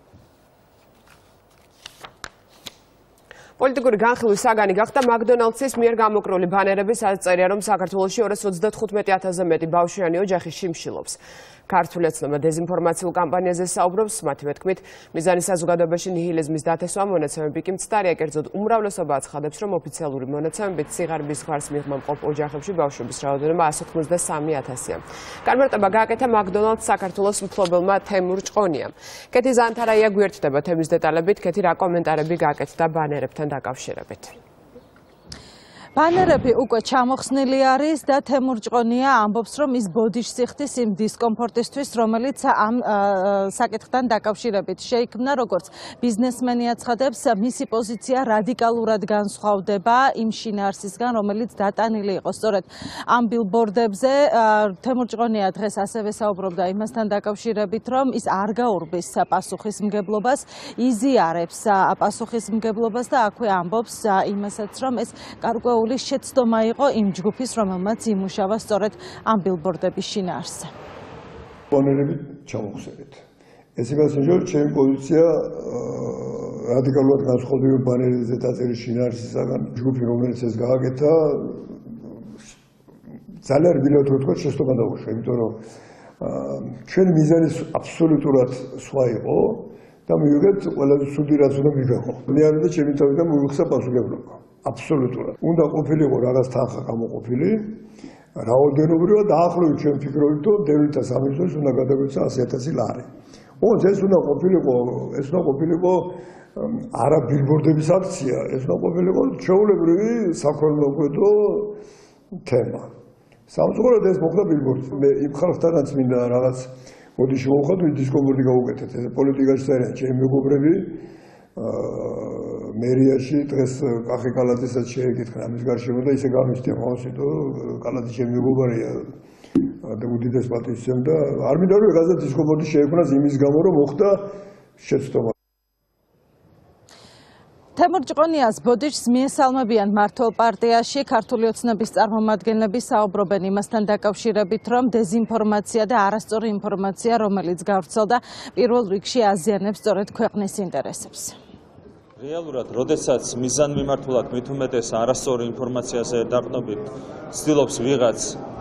პოლიტიკური განხილვის საგანი გახდა მაკდონალდსის მიერ გამოკრული ბანერები, სადაც წერია, რომ საქართველოში ორას ოცდათხუთმეტი ათასზე მეტი ბავშვიანი ოჯახი შიმშილობს. ქართული ოცნება დეზინფორმაციულ კამპანიაზე საუბრობს, მათივე თქმით, მიზანი საზოგადოებაში ნიჰილიზმის დათესვა, მონაცემები კი მცდარია, კერძოდ უმრავლესობა აცხადებს, რომ ოფიციალური მონაცემებით სიღარიბის ხარს მიღმა მყოფ ოჯახებში ბავშვების რაოდენობა ასი ოცდასამი ათასია. განმარტება გააკეთა მაკდონალდს საქართველოს მფლობელმა თემურ ჭყონიამ. კეთი ზანთარაია გვერდდება თემის დეტალებით, კეთი რა კომენტარები გააკეთდა ბანერებთან დაკავშირებით. ბანერები უკვე ჩამოხსნილი არის და თემურ ჭყონია ამბობს, რომ ის ბოდიშს იხდის იმ დისკომფორტისთვის, რომელიც ამ საკითხთან დაკავშირებით შეიქმნა, როგორც ბიზნესმენი აცხადებს, მისი პოზიცია რადიკალურად განსხვავდება იმ შინაარსისგან, რომელიც დატანილი იყო სწორედ ამ ბილბორდებზე. თემურ ჭყონია დღეს ასევე საუბრობდა იმასთან დაკავშირებით, რომ ის არ გაურბის პასუხისმგებლობას, იზიარებს პასუხისმგებლობას და აქვე ამბობს იმასაც, რომ ეს გარკვეული შეცდომა იყო იმ ჯგუფის, რომელმაც იმუშავა სწორედ ამ ბილბორდების შინაარსზე. ბანერები ჩამოხსენეთ. ეს იმას ნიშნავს, ჩემი პოზიცია რადიკალურად განსხვავდება ბანერებზე დაწერილი შინაარსისაგან. ჯგუფი, რომელიც ეს გააკეთა, ძალიან რბილად ვთქვა, შეცდომა დაუშვა, იმიტომ რომ ჩვენ მიზანი აბსოლუტურად სხვა იყო და მივიღეთ ყველაზე ცუდი რაც უნდა მივიღო. მე არ უნდა ჩემი თავიდან მივიხსა პასუხისმგებლობა. აბსოლუტურად. უნდა ყოფილიყო რაღაც თანხა გამოყოფილი, რაოდენობრივად დაახლოებით ჩვენ ფიქრობთ, რომ დევნილთა სამინისტროს უნდა გადაგვეცა ასი ათასი ლარი. ოღონდ ეს უნდა ყოფილიყო, ეს უნდა ყოფილიყო არა ბილბორდების აქცია, ეს უნდა ყოფილიყო ჩვეულებრივი საქველმოქმედო თემა. სამწუხაროდ ეს მოხდა ბილბორდს. მე იმ ხალხთანაც მინდა რაღაც მოდი შევხვდით დისკომფორტი გავუკეთეთ. პოლიტიკაში წერენ ჩემი მეგობრები მერიაში დღეს კახი კალათისაც შეეკითხა ამის გარშემო და ისე გამისთია ხავსიტო კალათი ჩემი მეგობარია და უდიდეს პატივისცემდა. არ მინდა რომ ეხლა დისკომფორტი შეექმნას იმის გამო რომ მოხდა შეცდომა. თემურ ჭყონიას ბოდიშს მიესალმებიან მართლ პარტიაში, ქართული ოცნების წარმომადგენლები საუბრობენ იმასთან დაკავშირებით, რომ დეზინფორმაცია და არასწორი ინფორმაცია, რომელიც გავრცელდა, პირველ რიგში აზიანებს სწორედ ქვეყნის ინტერესებს. რეალურად, როდესაც მიზანმიმართულად მით უმეტეს არასწორი ინფორმაციაზე დაყრდნობით, ცდილობს ვიღაც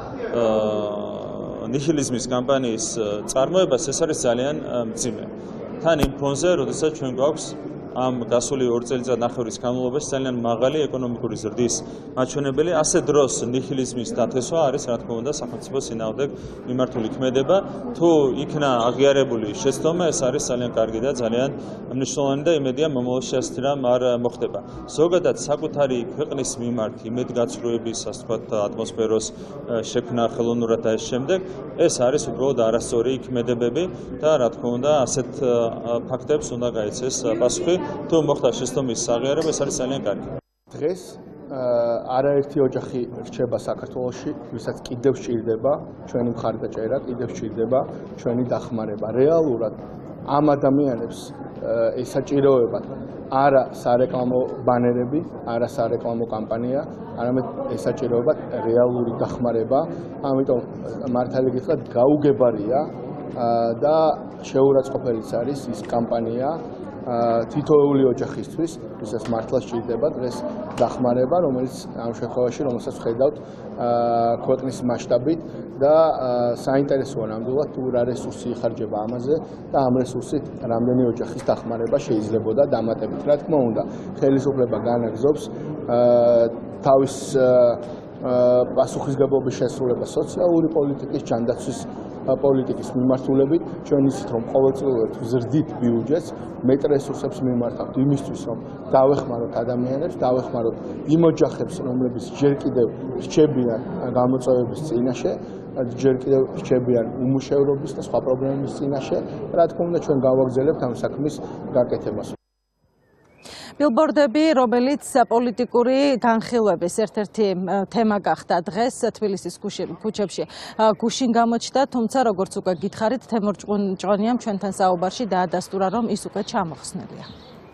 ნიჰილიზმის კამპანიის წარმოებას, ეს არის ძალიან მძიმე. თან იმ ფონზე, როდესაც ჩვენ გვაქვს ამ გასული ორი წელიწადნახევრის განმავლობაში ძალიან მაღალი ეკონომიკური ზრდის მაჩვენებელი, ასე დროს ნიჰილიზმის დათესვა არის, რა თქმა უნდა, სახელმწიფოს წინააღმდეგ მიმართული ქმედება. თუ იქნა აღიარებული შეცდომა, ეს არის ძალიან კარგი და ძალიან მნიშვნელოვანი და იმედია მომავალში ასეთი რამ არ მოხდება. ზოგადად საკუთარი ქვეყნის მიმართ იმედგაცრუების, ასე ვთქვათ, ატმოსფეროს შექმნა ხელოვნურად და ეს შემდეგ, ეს არის უბრალოდ არასწორი ქმედებები და რა თქმა უნდა, ასეთ ფაქტებს უნდა გაიცეს პასუხი. თუ მოხდა შეცდომის აღიარება, ეს არის ძალიან კარგი. დღეს არაერთი ოჯახი რჩება საქართველოში, ვისაც კიდევ სჭირდება ჩვენი მხარდაჭერა, კიდევ სჭირდება ჩვენი დახმარება. რეალურად ამ ადამიანებს ესაჭიროებათ არა სარეკლამო ბანერები, არა სარეკლამო კამპანია, არამედ ესაჭიროებათ რეალური დახმარება. ამიტომ მართალი გითხრათ, გაუგებარია და შეურაცხყოფელიც არის ის კამპანია თითოეული ოჯახისთვის, ვისაც მართლა სჭირდება დღეს დახმარება, რომელიც ამ შემთხვევაში, რომელსაც ვხედავთ ქვეყნის მასშტაბით და საინტერესოა ნამდვილად თუ რა რესურსი იხარჯება ამაზე და ამ რესურსით რამდენი ოჯახის დახმარება შეიძლებოდა დამატებით. რა თქმა უნდა, ხელისუფლება განაგზობს თავის პასუხისგებლობის შესრულება სოციალური პოლიტიკის, ჯანდაცვის პოლიტიკის მიმართულებით. ჩვენ იცით, რომ ყოველწლიურად ვზრდით ბიუჯეტს, მეტ რესურსებს მიმართავთ იმისთვის, რომ დავეხმაროთ ადამიანებს, დავეხმაროთ იმ ოჯახებს, რომლებიც ჯერ კიდევ რჩებიან გამოწვევების წინაშე, ჯერ კიდევ რჩებიან უმუშევრობის და სხვა პრობლემების წინაშე. რა თქმა უნდა, ჩვენ გავაგრძელებთ ამ საქმის გაკეთებას. ბილბორდები, რომელიც პოლიტიკური განხილვების ერთ-ერთი თემა გახდა დღეს თბილისის ქუჩებში გუშინ გამოჩნდა, თუმცა როგორც უკვე გითხარით, თემურ ჭყონიამ ჩვენთან საუბარში დაადასტურა, რომ ის უკვე ჩამოხსნილია.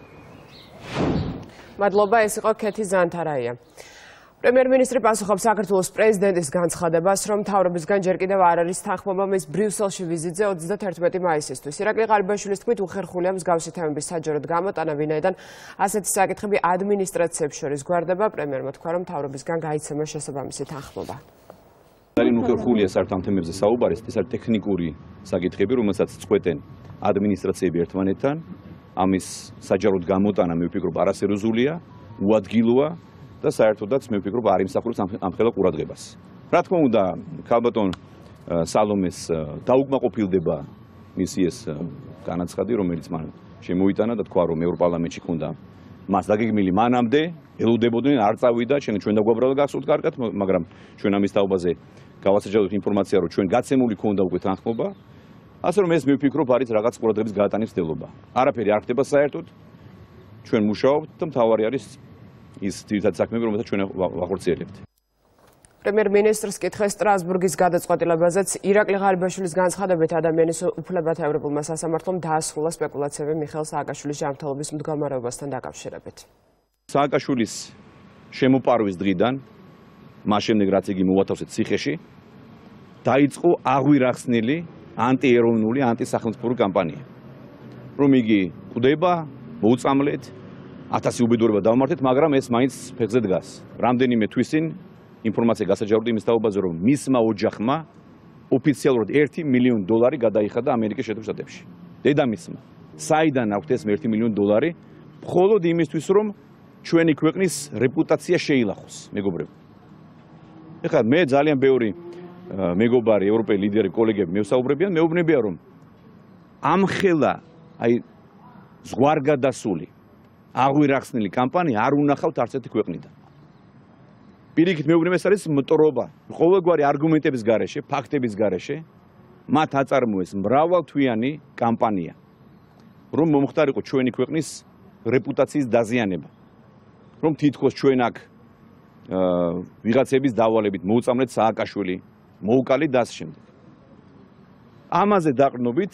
მადლობა, ეს იყო ქეთი ზანთარაია. პრემიერ-მინისტრი პასუხობს საქართველოს პრეზიდენტის განცხადებას, რომ მთავრობისგან ჯერ კიდევ არ არის თანხმობა მის ბრიუსელში ვიზიტზე ოცდათერთმეტი მაისისთვის. ირაკლი ყარიბაშვილის თქმით, უხერხულია მსგავსი თემების საჯაროდ გამოტანა, ვინაიდან ასეთი საკითხები ადმინისტრაციებს შორის გვარდება. პრემიერმა თქვა, რომ მთავრობისგან გაიცემა შესაბამისი თანხმობა. ძალიან უხერხულია საერთოდ ამ თემებზე საუბარი, ეს არის ტექნიკური საკითხები, რომელსაც წყვეტენ ადმინისტრაციები ერთმანეთთან. ამის საჯაროდ გამოტანა, მე ვფიქრობ, არასერიოზულია, უადგილოა. და საერთოდაც მე ვფიქრობ არ იმსახურებს ამხელა ყურადღებას. რა თქმა უნდა, ქალბატონ სალომეს დაუკმაყოფილდება მისი ეს განაცხადი, რომელიც მან შემოიტანა და თქვა, რომ ევროპარლამენტში ქონდა მას დაგეგმილი მანამდე ელოდებოდნენ არ წავიდა, ჩვენ ჩვენ დაგვაბრალა გახსოვთ კარგად, მაგრამ ჩვენ ამის თაობაზე გავასაჯაროთ ინფორმაცია, რომ ჩვენ გაცემული ქონდა უკვე თანხმობა. ასე რომ ეს მე ვფიქრობ არის რაღაც ყურადღების გატანის ცდილობა. არაფერი არ ხდება საერთოდ. ჩვენ მუშაობთ და მთავარი არის ის ძირითადი საქმეები, რომელსაც ჩვენ ვახორციელებთ. პრემიერ-მინისტრს კითხეს სტრასბურგის გადაწყვეტილებაზეც ირაკლი ღარიბაშვილის განცხადებით ადამიანის უფლებათა ევროპულმა სასამართლომ დაასრულა სპეკულაციები მიხეილ სააკაშვილის ჯანმრთელობის მდგომარეობასთან დაკავშირებით. სააკაშვილის შემოპარვის დღიდან, მას შემდეგ რაც იგი მოვათავსეთ ციხეში, დაიწყო აღვირახსნილი ანტიეროვნული, ანტისახელმწიფო კამპანია. რომ იგი კვდება, მოუწამლეთ, ათასი უბედურება დავმართეთ, მაგრამ ეს მაინც ფეხზე დგას. რამდენიმე თვის წინ ინფორმაცია გასაჯაროდი იმის თაობაზე, რომ მისმა ოჯახმა ოფიციალურად ერთი მილიონი დოლარი გადაიხადა ამერიკის შეერთებულ შტატებში. დედამისმა. საიდან აქვს ეს ერთი მილიონი დოლარი? მხოლოდ იმისთვის, რომ ჩვენი ქვეყნის რეპუტაცია შეილახოს, მეგობრებო. ეხლა მე ძალიან ბევრი მეგობარი, ევროპელი ლიდერი, კოლეგები მევსაუბრებიან, მეუბნებიან, რომ ამხელა აი ზღვარგადასული აღვირახსნილი კამპანია არ უნახავთ არც ერთი ქვეყნიდან. პირიქით მეუბნებ, ეს არის მტრობა. ყოველგვარი არგუმენტების გარეშე, ფაქტების გარეშე მათ აწარმოეს მრავალთვიანი კამპანია, რომ მომხდარიყო ჩვენი ქვეყნის რეპუტაციის დაზიანება. რომ თითქოს ჩვენ აქ ვიღაცების დავალებით მოუწამლეთ სააკაშვილი, მოუკალით და ასე შემდეგ. ამაზე დაყრდნობით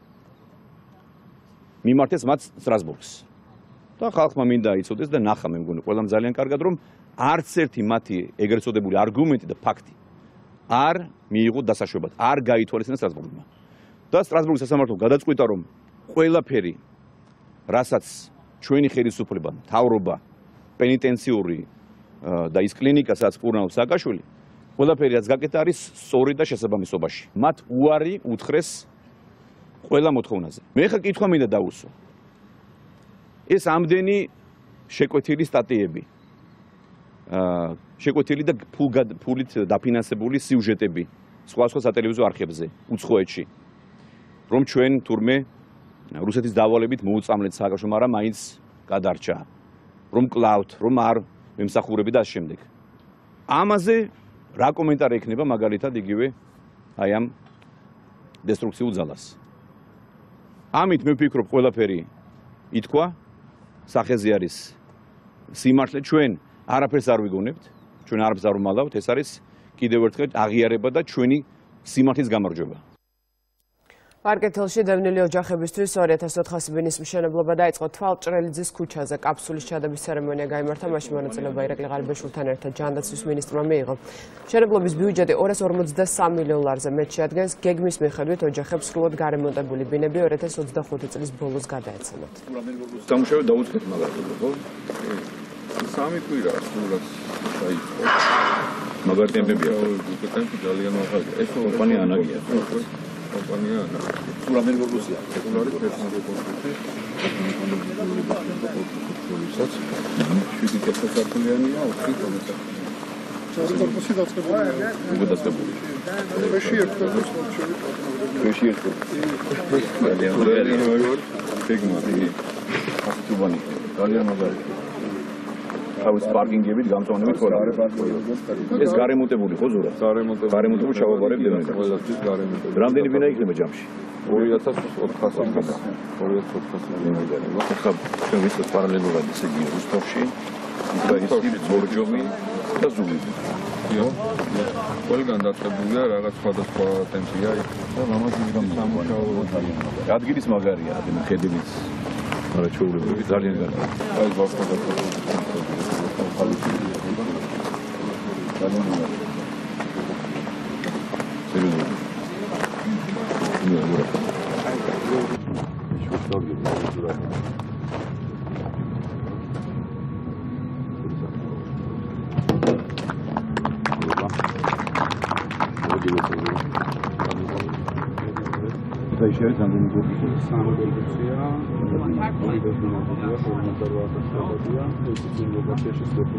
მიმართეს მათ სტრასბურგს. და ხალხმა მინდა იცოდეს და ნახა მე მგონი ყველამ ძალიან კარგად, რომ არც ერთი მათი ეგრეთ წოდებული არგუმენტი და ფაქტი არ მიიღო დასაშვებად, არ გაითვალისწინა სტრასბურგმა. და სტრასბურგის სასამართლომ გადაწყვიტა, რომ ყველაფერი, რასაც ჩვენი ხელისუფლება, მთავრობა, პენიტენციური და ის კლინიკა, სადაც ფურნაობს სააკაშვილი, ყველაფერი რაც გაკეთა არის სწორი და შესაბამისობაში. მათ უარი უთხრეს ყველა მოთხოვნაზე. მე ხა კითხვა მინდა დავუსვა. ეს ამდენი შეკვეთილი სტატიები, შეკვეთილი და ფულით დაფინანსებული სიუჟეტები სხვა სხვა სატელევიზიო არხებზე უცხოეთში, რომ ჩვენ თურმე რუსეთის დავალებით მოუწამლეთ სააკაშვილს, მაგრამ მაინც გადარჩა, რომ კლავთ, რომ არ მემსახურები და ასე შემდეგ. ამაზე რა კომენტარი ექნება მაგალითად იგივე აი ამ დესტრუქციულ ძალას. ამით მე ვფიქრობ ყველაფერი ითქვა, სახეზე არის სიმართლე, ჩვენ არაფერს არ ვიგონებთ, ჩვენ არაფერს არ ვმალავთ, ეს არის კიდევ ერთხელ აღიარება და ჩვენი სიმართლის გამარჯვება. პარკეთელში დევნილი ოჯახებისთვის ორი ათას ოთხასი ბინის მშენებლობა დაიწყო თვალჭრელიძის ქუჩაზე. კაფსულის ჩადების ცერემონია გაიმართა, მაშინ მონაწილეობა ირაკლი ღარიბაშვილთან ერთად ჯანდაცვის მინისტრმა მიიღო. მშენებლობის ბიუჯეტი ორას ორმოცდასამ მილიონ ლარზე მეტ შეადგენს. გეგმის მიხედვით ოჯახებს სრულად გარემონტებული ბინები ორი ათას ოცდახუთი წლის ბოლოს გადაეცემათ. დამუშავება დაუწყეთ მაგალითად, ხო? სამი კვირა სრულად დაიწყო. მაგარ ტემპებია. ტემპი ძალიან მაღალია. ეს კომპანია ანაგია. კომპანია სურამენგორუსია. სეკულარი პერსონალი კონსტრუქცია. კონსტრუქციასაც შვიდი კეთილსართულიანია, ოთხი თორმეტი. ორი კორპუსი დაწყებულია. უკვე დაწყებული. მეში ერთხელ დაწყობში. მეში ერთხელ. ძალიან მაგარი. ეგმარი. ასტუბანი. ძალიან მაგარი. თავის პარკინგებით გამწვანებით ხო არის? ეს გარემონტებული ხო ზურა? გარემონტებული. გარემონტებული ჩავაბარებ დევნილებს. ყველასთვის გარემონტებული. რამდენი ბინა იქნება ჯამში? ორი ათას ოთხასი. ორი ათას ოთხასი ბინა. ახლა ჩვენ ვიცით პარალელურად ისე იგი რუსთავში, ისრაელი, ბორჯომი და ზუგდიდი. იო. ყველგან დაწყებულია რაღაც სხვადასხვა ტემპია იქ. და მამაზი გამოსამუშაო ძალიან. ადგილის მაგარია, ადმი ხედებით. არა ჩაულებები ძალიან კარგი. აი ვახტა დაწყებული. Dayşeri kendini görüyorsun. Sana görüyorsun ya. Onu da düşünüyor. Onu da var da diyor. Eski bir bakış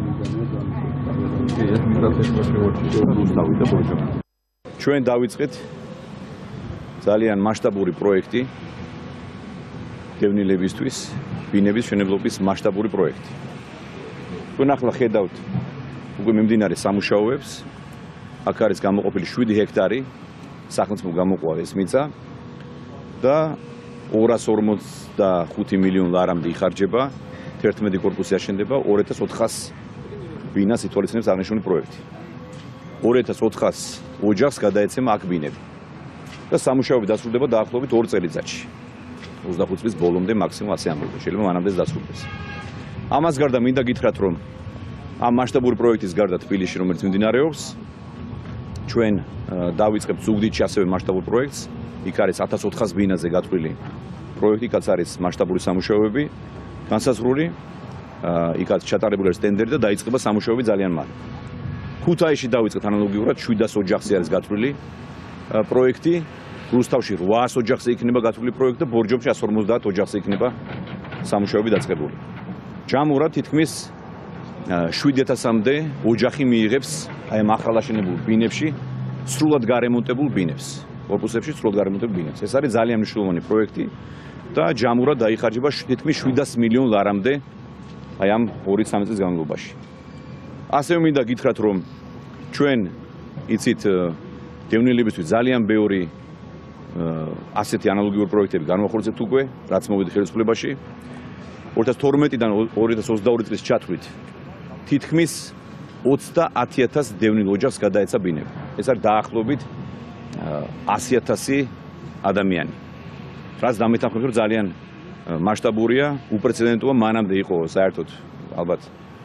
açısından ne? ჩვენ დავიწყეთ ძალიან მასშტაბური პროექტი დევნილებისთვის, ბინების მშენებლობის მასშტაბური პროექტი. თქვენ ახლა ხედავთ უკვე მიმდინარე სამუშაოებს. აქ არის გამოყოფილი შვიდი ჰექტარი სახელმწიფო გამოყვა ეს მიწა და ორას ორმოცდახუთი მილიონი ლარამდე იხარჯება. ერთმეტი კორპუსი აშენდება ორ ათას ოთხას ბინას ითვალისწინებს აღნიშნული პროექტი. ორ ათას ოთხას ოჯახს გადაეცემა აქ ბინები. და სამუშაოები დასრულდება დაახლოებით ორ წელიწადში. ოცდახუთ წლის ბოლომდე მაქსიმუმ ასე ამბობენ, შეიძლება მანამდე დასრულდეს. ამას გარდა მინდა გითხრათ, რომ ამ მასშტაბური პროექტის გარდა თბილისში, რომელიც მიმდინარეობს, ჩვენ დავიწყებთ ზუგდიდში ასევე მასშტაბურ პროექტს. იქ არის ათას ოთხას ბინაზე გათვლილი პროექტი, იქაც არის მასშტაბური სამუშაოები განსაზღვრული. იქაც ჩატარებული არის ტენდერი და დაიწყება სამუშაოები ძალიან მალე. ქუთაისში დავიწყეთ ანალოგიურად შვიდას ოჯახზე არის გათვლილი პროექტი. რუსთავში რვაას ოჯახზე იქნება გათვლილი პროექტი და ბორჯომში εκατს ორმოცდაათ ოჯახზე იქნება სამუშაოები დაწყებული. ჯამურად თითქმის შვიდ ათასამდე ოჯახი მიიღებს აი ამ ახალაშენებულ ბინებში სრულად გარემონტებულ ბინებს. კორპუსებში სრულად გარემონტებულ ბინებს. ეს არის ძალიან მნიშვნელოვანი პროექტი და ჯამურად დაიხარჯება თითქმის შვიდას მილიონ ლარამდე აი ამ ორი სამი წლის განმავლობაში. ასევე მინდა გითხრათ, რომ ჩვენ იცით დევნილებისთვის ძალიან ბევრი ასეთი ანალოგიური პროექტები განვახორციელებთ უკვე, რაც მოვიდა ხელისუფლებაში. ორ ათას თორმეტიდან ორ ათას ოცდაორი წლის ჩათვლით თითქმის ოცდაათი ათას დევნილ ოჯახს გადაეცა ბინები. ეს არის დაახლოებით ასი ათასი ადამიანი. რაც დამეთანხმებით, რომ ძალიან მასშტაბურია, უპრეცედენტოა, მანამდე იყო საერთოდ ალბათ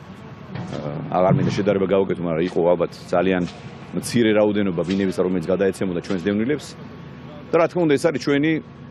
აღარ მინდა შედარება გავუკეთო, მაგრამ იყო ალბათ ძალიან მცირე რაოდენობა ბინების, რომელიც გადაეცემოდა ჩვენს დევნილებს. და რა თქმა უნდა, ეს არის ჩვენი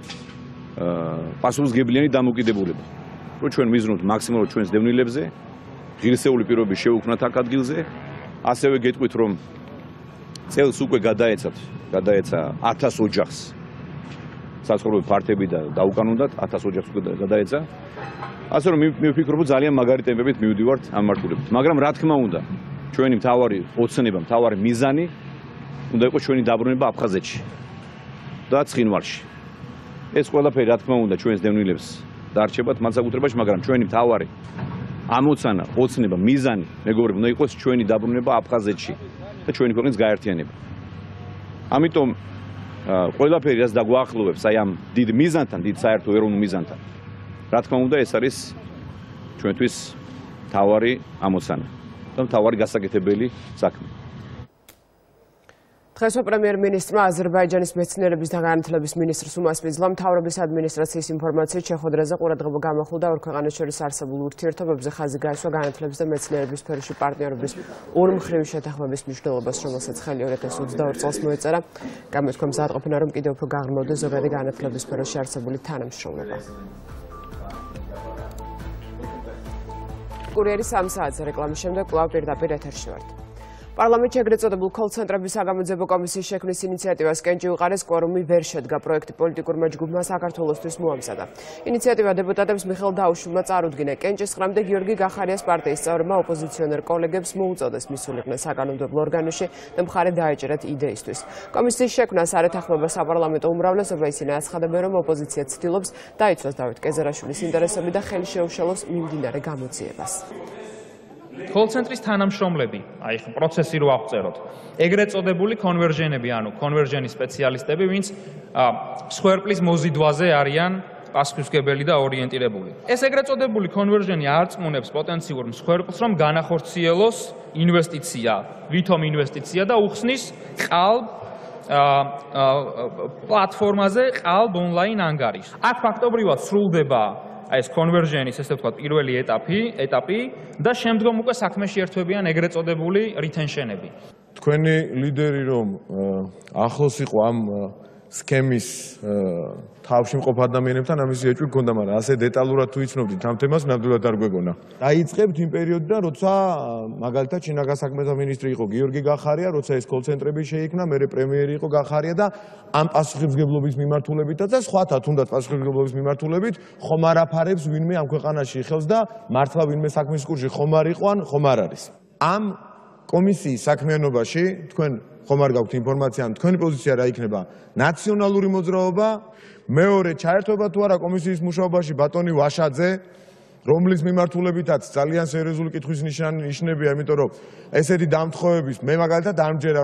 პასუხისმგებლიანი დამოკიდებულება. რომ ჩვენ მიზნობთ მაქსიმალურად ჩვენს დევნილებზე, ღირსეული პირობები შევუქმნათ აქ ადგილზე. ასევე გეტყვით, რომ წელს უკვე გადაეცათ, გადაეცა ათას ოჯახს საცხოვრებელი ფართები და დაუკანონდათ ათას ოჯახს უკვე გადაეცა. ასე რომ მივფიქრობ, რომ ძალიან მაგარი ტემპებით მივდივართ ამ მართულებით. მაგრამ რა თქმა უნდა, ჩვენი მთავარი ოცნება, მთავარი მიზანი უნდა იყოს ჩვენი დაბრუნება აფხაზეთში და ცხინვალში. ეს ყველაფერი რა თქმა უნდა ჩვენს დევნილებს დარჩებათ მათ საკუთრებაში, მაგრამ ჩვენი მთავარი ამოცანა, ოცნება, მიზანი, მეგობრებო, უნდა იყოს ჩვენი დაბრუნება აფხაზეთში და ჩვენი ქვეყნის გაერთიანება. ამიტომ ყველაფერი რაც დაგვაახლოვებს აი ამ დიდ მიზანთან, დიდ საერთო ეროვნულ მიზანთან, რა თქმა უნდა, ეს არის ჩვენთვის მთავარი ამოცანა და მთავარი გასაკეთებელი საქმე. დღეს პრემიერ-მინისტრმა აზერბაიჯანის მეცნიერების და განათლების მინისტრს უმასპინძლა მთავრობის ადმინისტრაციის ინფორმაციით შეხვედრაზე ყურადღება გამახვილდა ორ ქვეყანას შორის არსებულ ურთიერთობებზე ხაზი გაისვა განათლების და მეცნიერების სფეროში პარტნიორობის ორმხრივი შეთანხმების მნიშვნელობას, რომელსაც ხელი ორ ათას ოცდაორი წელს მოეწერა. გამოთქვა მზად ყოფნა, რომ კიდევ უფრო გაღრმავდეს ზოგადი განათლების სფეროში არსებული თანამშრომლობა. კურიერი სამ საათზე რეკლამის შემდეგ კვლავ პირდაპირ ეთერში ვართ. პარლამენტში ეგრეთ წოდებულ კოლ-ცენტრების საგამოძიებო კომისიის შექმნის ინიციატივას კენჭი უყარეს, კვორუმი ვერ შედგა. პროექტი პოლიტიკურმა ჯგუფმა საქართველოსთვის მოამზადა. ინიციატივა დეპუტატებს მიხეილ დაუშვილმა წარუდგინა. კენჭის ხრამდე გიორგი გახარიას პარტიის წევრებმა ოპოზიციონერ კოლეგებს მოუწოდეს მისულიყვნენ საკანონმდებლო ორგანოში და მხარე დაეჭერათ იდეისთვის. კომისიის შექმნას არ ეთანხმება საპარლამენტო უმრავლესობა, ისინი აცხადებენ, რომ ოპოზიცია ცდილობს დაიცვას დავით კეზერაშვილის ინტერესები და ხელი შეუშალოს მიმდინარე გამოძიებას. კოლ-ცენტრის თანამშრომლები, აი ხო პროცესი რო აღწეროთ. ეგრეთ წოდებული კონვერჟენები, ანუ კონვერჟენის სპეციალისტები, ვინც მსხვერპლის მოზიდვაზე არიან პასუხისმგებელი და ორიენტირებული. ეს ეგრეთ წოდებული კონვერჟენი არწმუნებს პოტენციურ მსხვერპლს, რომ განახორციელოს ინვესტიცია, ვითომ ინვესტიცია და უხსნის ყალბ პლატფორმაზე ყალბ ონლაინ ანგარიშს. აქ ფაქტობრივად სრულდება ეს კონვერჟენის, ესე ვთქვათ, პირველი ეტაპი, ეტაპი და შემდგომ უკვე საქმეში ერთვებიან ეგრეთ წოდებული ritentianები. თქვენი ლიდერი რომ ახლოს იყო ამ სქემის თავში მყოფ ადამიანებთან, ამისი ეჭვი გქონდა, მაგრამ ასე დეტალურად თუ იცნობდით ამ თემას, ნამდვილად არ გვეგონა. დაიწყებთ იმ პერიოდიდან, როცა მაგალითად შინაგან საქმეთა მინისტრი იყო გიორგი გახარია, როცა ეს კოლ-ცენტრები შეიქმნა, მერე პრემიერი იყო გახარია და ამ პასუხისმგებლობის მიმართულებითაც და სხვათა თუნდაც პასუხისმგებლობის მიმართულებით ხომ არ აფარებს ვინმე ამ ქვეყანაში ხელს და მართლა ვინმე საქმის კურსში ხომ არ იყო ან ხომ არ არის. ამ კომისიის საქმიანობაში თქვენ ხომ არ გაქვთ ინფორმაცია, ან თქვენი პოზიცია რა იქნება? ნაციონალური მოძრაობა, მეორე ჩაერთვება თუ არა კომისიის მუშაობაში ბატონი ვაშაძე, რომლის მიმართულებითაც ძალიან სერიოზული კითხვის ნიშნებია, იმიტომ რომ ესეთი დამთხოვების მე მაგალითად არ მჯერა.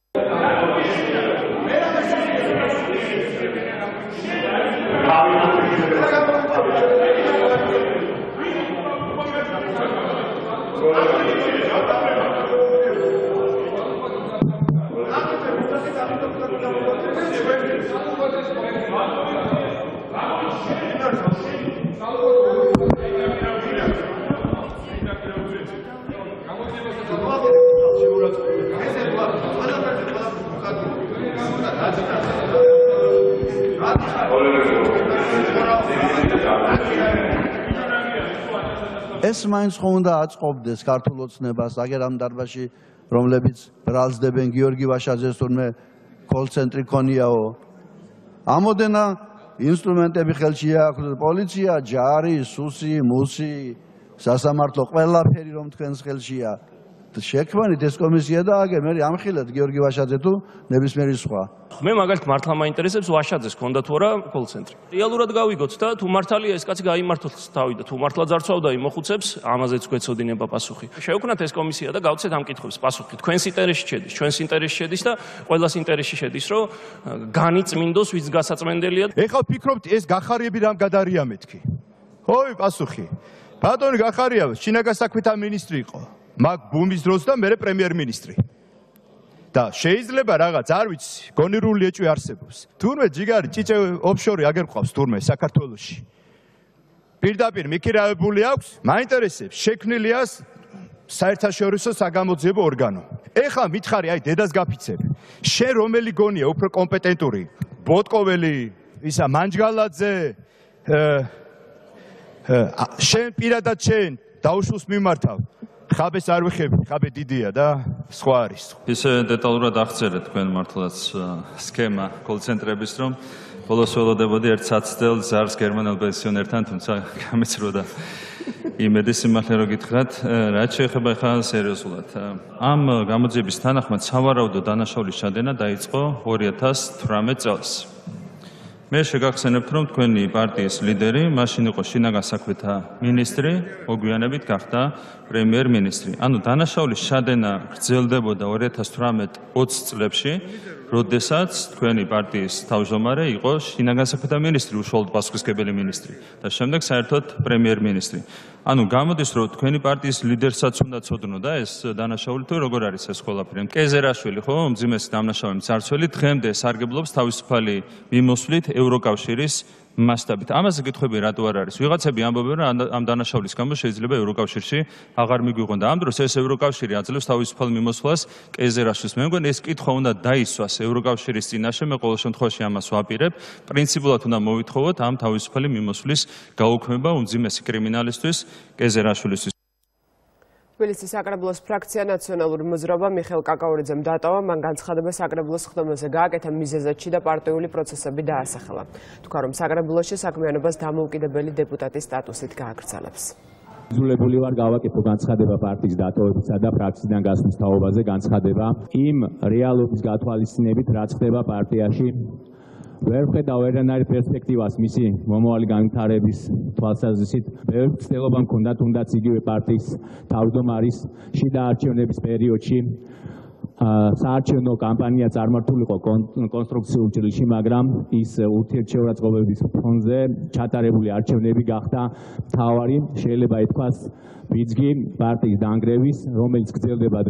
ეს მაინც ხო უნდა აწყობდეს ქართულ ოცნებას აგერ ამ დარბაზში, რომლებიც ბრალსდებენ გიორგი ვაშაძეს თურმე კოლ-ცენტრი ქონიაო. ამოდენა ინსტრუმენტები ხელში აქვს, პოლიცია, ჯარი, სუსი, მუსი, სასამართლო, ყველაფერი რომ თქვენს ხელშია. შექმნით ეს კომისია და აგერ მე ამხილეთ გიორგი ვაშაძე თუ ნებისმიერი სხვა. მე მაგალითად მართლა მაინტერესებს ვაშაძეს ქონდა თუ არა კოლ-ცენტრი. რეალურად გავიგოთ და თუ მართალია ეს კაცი გაიმართოს თავი და თუ მართლა ძარცვავდა იმ მოხუცებს, ამაზეც გვეცოდინება პასუხი. შევქმნათ ეს კომისია და გავცეთ ამ კითხვებს პასუხი. თქვენს ინტერესში შედის, ჩვენს ინტერესში შედის და ყველას ინტერესში შედის, რომ განიწმინდოს ვიც გასაწმენდელია. ეხლა ვფიქრობთ ეს გახარიები რამ გადარია მეთქი. ხოი პასუხი. ბატონი გახარიავა შინაგან საქმეთა მინისტრი იყო. მაგ ბუმის დროს და მე პრემიერ-მინისტრი. და შეიძლება რაღაც არ ვიცი, გონირული ეჭვი არსებობს. თურმე ჯიგარი ჭიჭე ოფშორი აგერ ყავს თურმე საქართველოში. პირდაპირ მიქირავებული აქვს, მაინტერესებს შექმნილია საერთაშორისო საგამოძიებო ორგანო. ეხლა მითხარი, აი დედას გაფიცებ. შენ რომელი გონია უფრო კომპეტენტური? ბოტკოველი, ისა მანჯგალაძე, შენ პირადად შენ დაუშვოს მიმართავ. ხაბეს არ ვიხები, ხაბე დიდია და სხვა არის. ისე დეტალურად აღწერეთ თქვენ მართლაც სქემა კოლ-ცენტრების, რომ ბოლოს ველოდებოდი ერთ საცდელ ზარს გერმანელ პენსიონერთან, თუმცა გამეცროდა იმედი სიმართლე რო გითხრათ, რაც შეეხება ხა სერიოზულად. ამ გამოძიების თანახმად სავარაუდო დანაშაულის ჩადენა დაიწყო ორი ათას თვრამეტ წელს. მე შეგახსენებთ, რომ თქვენი პარტიის ლიდერი მაშინ იყო შინაგან საქმეთა მინისტრი, მოგვიანებით გახდა პრემიერ-მინისტრი. ანუ დანაშაულის ჩადენა გრძელდებოდა ორი ათას თვრამეტ ოცი წლებში, როდესაც თქვენი პარტიის თავმჯდომარე იყო შინაგან საქმეთა მინისტრი, უშუალოდ პასუხისმგებელი მინისტრი და შემდეგ საერთოდ პრემიერ-მინისტრი. ანუ გამოდის, რომ თქვენი პარტიის ლიდერსაც უნდა ცოდნოდა ეს დანაშაული თუ როგორ არის ეს ყველაფერი. კეზერაშვილი ხო, მძიმესი დამნაშავე მძარცველი დღემდე სარგებლობს თავისუფალი მიმოსვლით ევროკავშირის მასშტაბით. ამაზე კითხვები რატო არ არის? ვიღაცები ამბობენ, რომ ამ დანაშაულის გამო შეიძლება ევროკავშირში აღარ მიგვიყვონ და ამ დროს ეს ევროკავშირი აძლევს თავისუფალ მიმოსვლას კეზერაშვილს. მე მგონი ეს კითხვა უნდა დაისვას ევროკავშირის წინაშე, მე ყოველ შემთხვევაში ამას ვაპირებ. პრინციპულად უნდა მოვითხოვოთ ამ თავისუფალი მიმოსვლის გაუქმება უმძიმესი კრიმინალისთვის კეზერაშვილისთვის. თბილისის საკრებულოს ფრაქცია ნაციონალური მოძრაობა მიხეილ კაკაურიძემ დატოვა, მან განცხადება საკრებულოს ხდომაზე გააკეთა, მიზეზად შიდა პარტიული პროცესები დაასახელა. თქვა, რომ საკრებულოში საქმიანობას დამოუკიდებელი დეპუტატის სტატუსით გააგრძელებს. იძულებული ვარ გავაკეთო განცხადება პარტიის დატოვებისა და ფრაქციიდან გასვლის თაობაზე განცხადება იმ რეალობის გათვალისწინებით, რაც ხდება პარტიაში. ვერ ვხედავ ეროვნული პერსპექტივას მისი მომავალი განვითარების თვალსაზრისით. ბევრი ცდილობა მქონდა თუნდაც იგივე პარტიის თავმჯდომარის შიდა არჩევნების პერიოდში საარჩევნო კამპანია წარმართულიყო კონსტრუქციულ ჭრილში, მაგრამ ის ურთიერთშეურაცხყოფების ფონზე ჩატარებული არჩევნები გახდა მთავარი, შეიძლება ითქვას, ბიძგი პარტიის დანგრევის, რომელიც გრძელდება.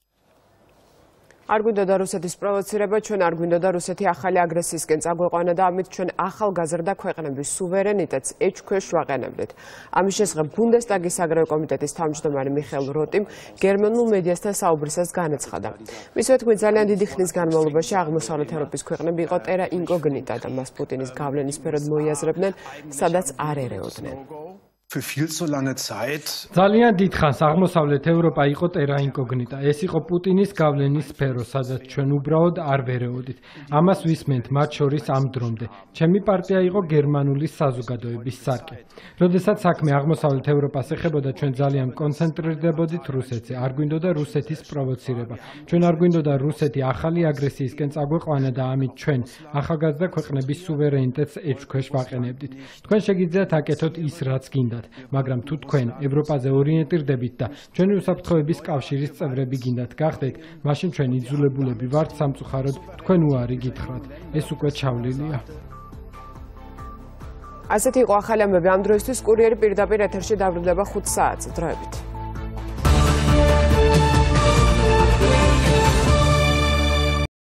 არ გვინდოდა რუსეთის პროვოცირება, ჩვენ არ გვინდოდა რუსეთი ახალი აგრესიისკენ წაგვეყვანა და ამით ჩვენ ახალგაზრდა ქვეყნების სუვერენიტეტს ეჭქვეშ ვაყენებდით. ამის შესახებ ბუნდესტაგის საგრევო კომიტეტის თავმჯდომარე მიხეილ როტიმ გერმანულ მედიასთან საუბრისას განაცხადა. მისივე თქმით, ძალიან დიდი ხნის განმავლობაში აღმოსავლეთ ევროპის ქვეყნები იყო ტერა ინკოგნიტა და მას პუტინის გავლენის სფეროდ მოიაზრებდნენ, სადაც არ ერეოდნენ. ძალიან დიდხანს აღმოსავლეთ ევროპა იყო ტერა ინკოგნიტა. ეს იყო პუტინის გავლენის სფერო, სადაც ჩვენ უბრალოდ არ ვერეოდით. ამას ვისმენთ მათ შორის ამ დრომდე. ჩემი პარტია იყო გერმანული საზოგადოების სარკე. როდესაც საქმე აღმოსავლეთ ევროპას ეხებოდა, ჩვენ ძალიან კონცენტრირდებოდით რუსეთზე. არ გვინდოდა რუსეთის პროვოცირება. ჩვენ არ გვინდოდა რუსეთი ახალი აგრესიისკენ წაგვეყვანა და ამით ჩვენ ახალგაზრდა ქვეყნების სუვერენიტეტს ეჭქვეშ ვაყენებდით. თქვენ შეგიძლიათ აკეთოთ ის, რაც გინდათ. გინდათ, მაგრამ თუ თქვენ ევროპაზე ორიენტირდებით და ჩვენი უსაფრთხოების კავშირის წევრები გინდათ გახდეთ, მაშინ ჩვენ იძულებულები ვართ სამწუხაროდ თქვენ უარი გითხრათ. ეს უკვე ჩავლილია. ასეთი იყო ახალი ამბები ამ დროისთვის კურიერი პირდაპირ ეთერში დაბრუნდება ხუთ საათზე. დროებით.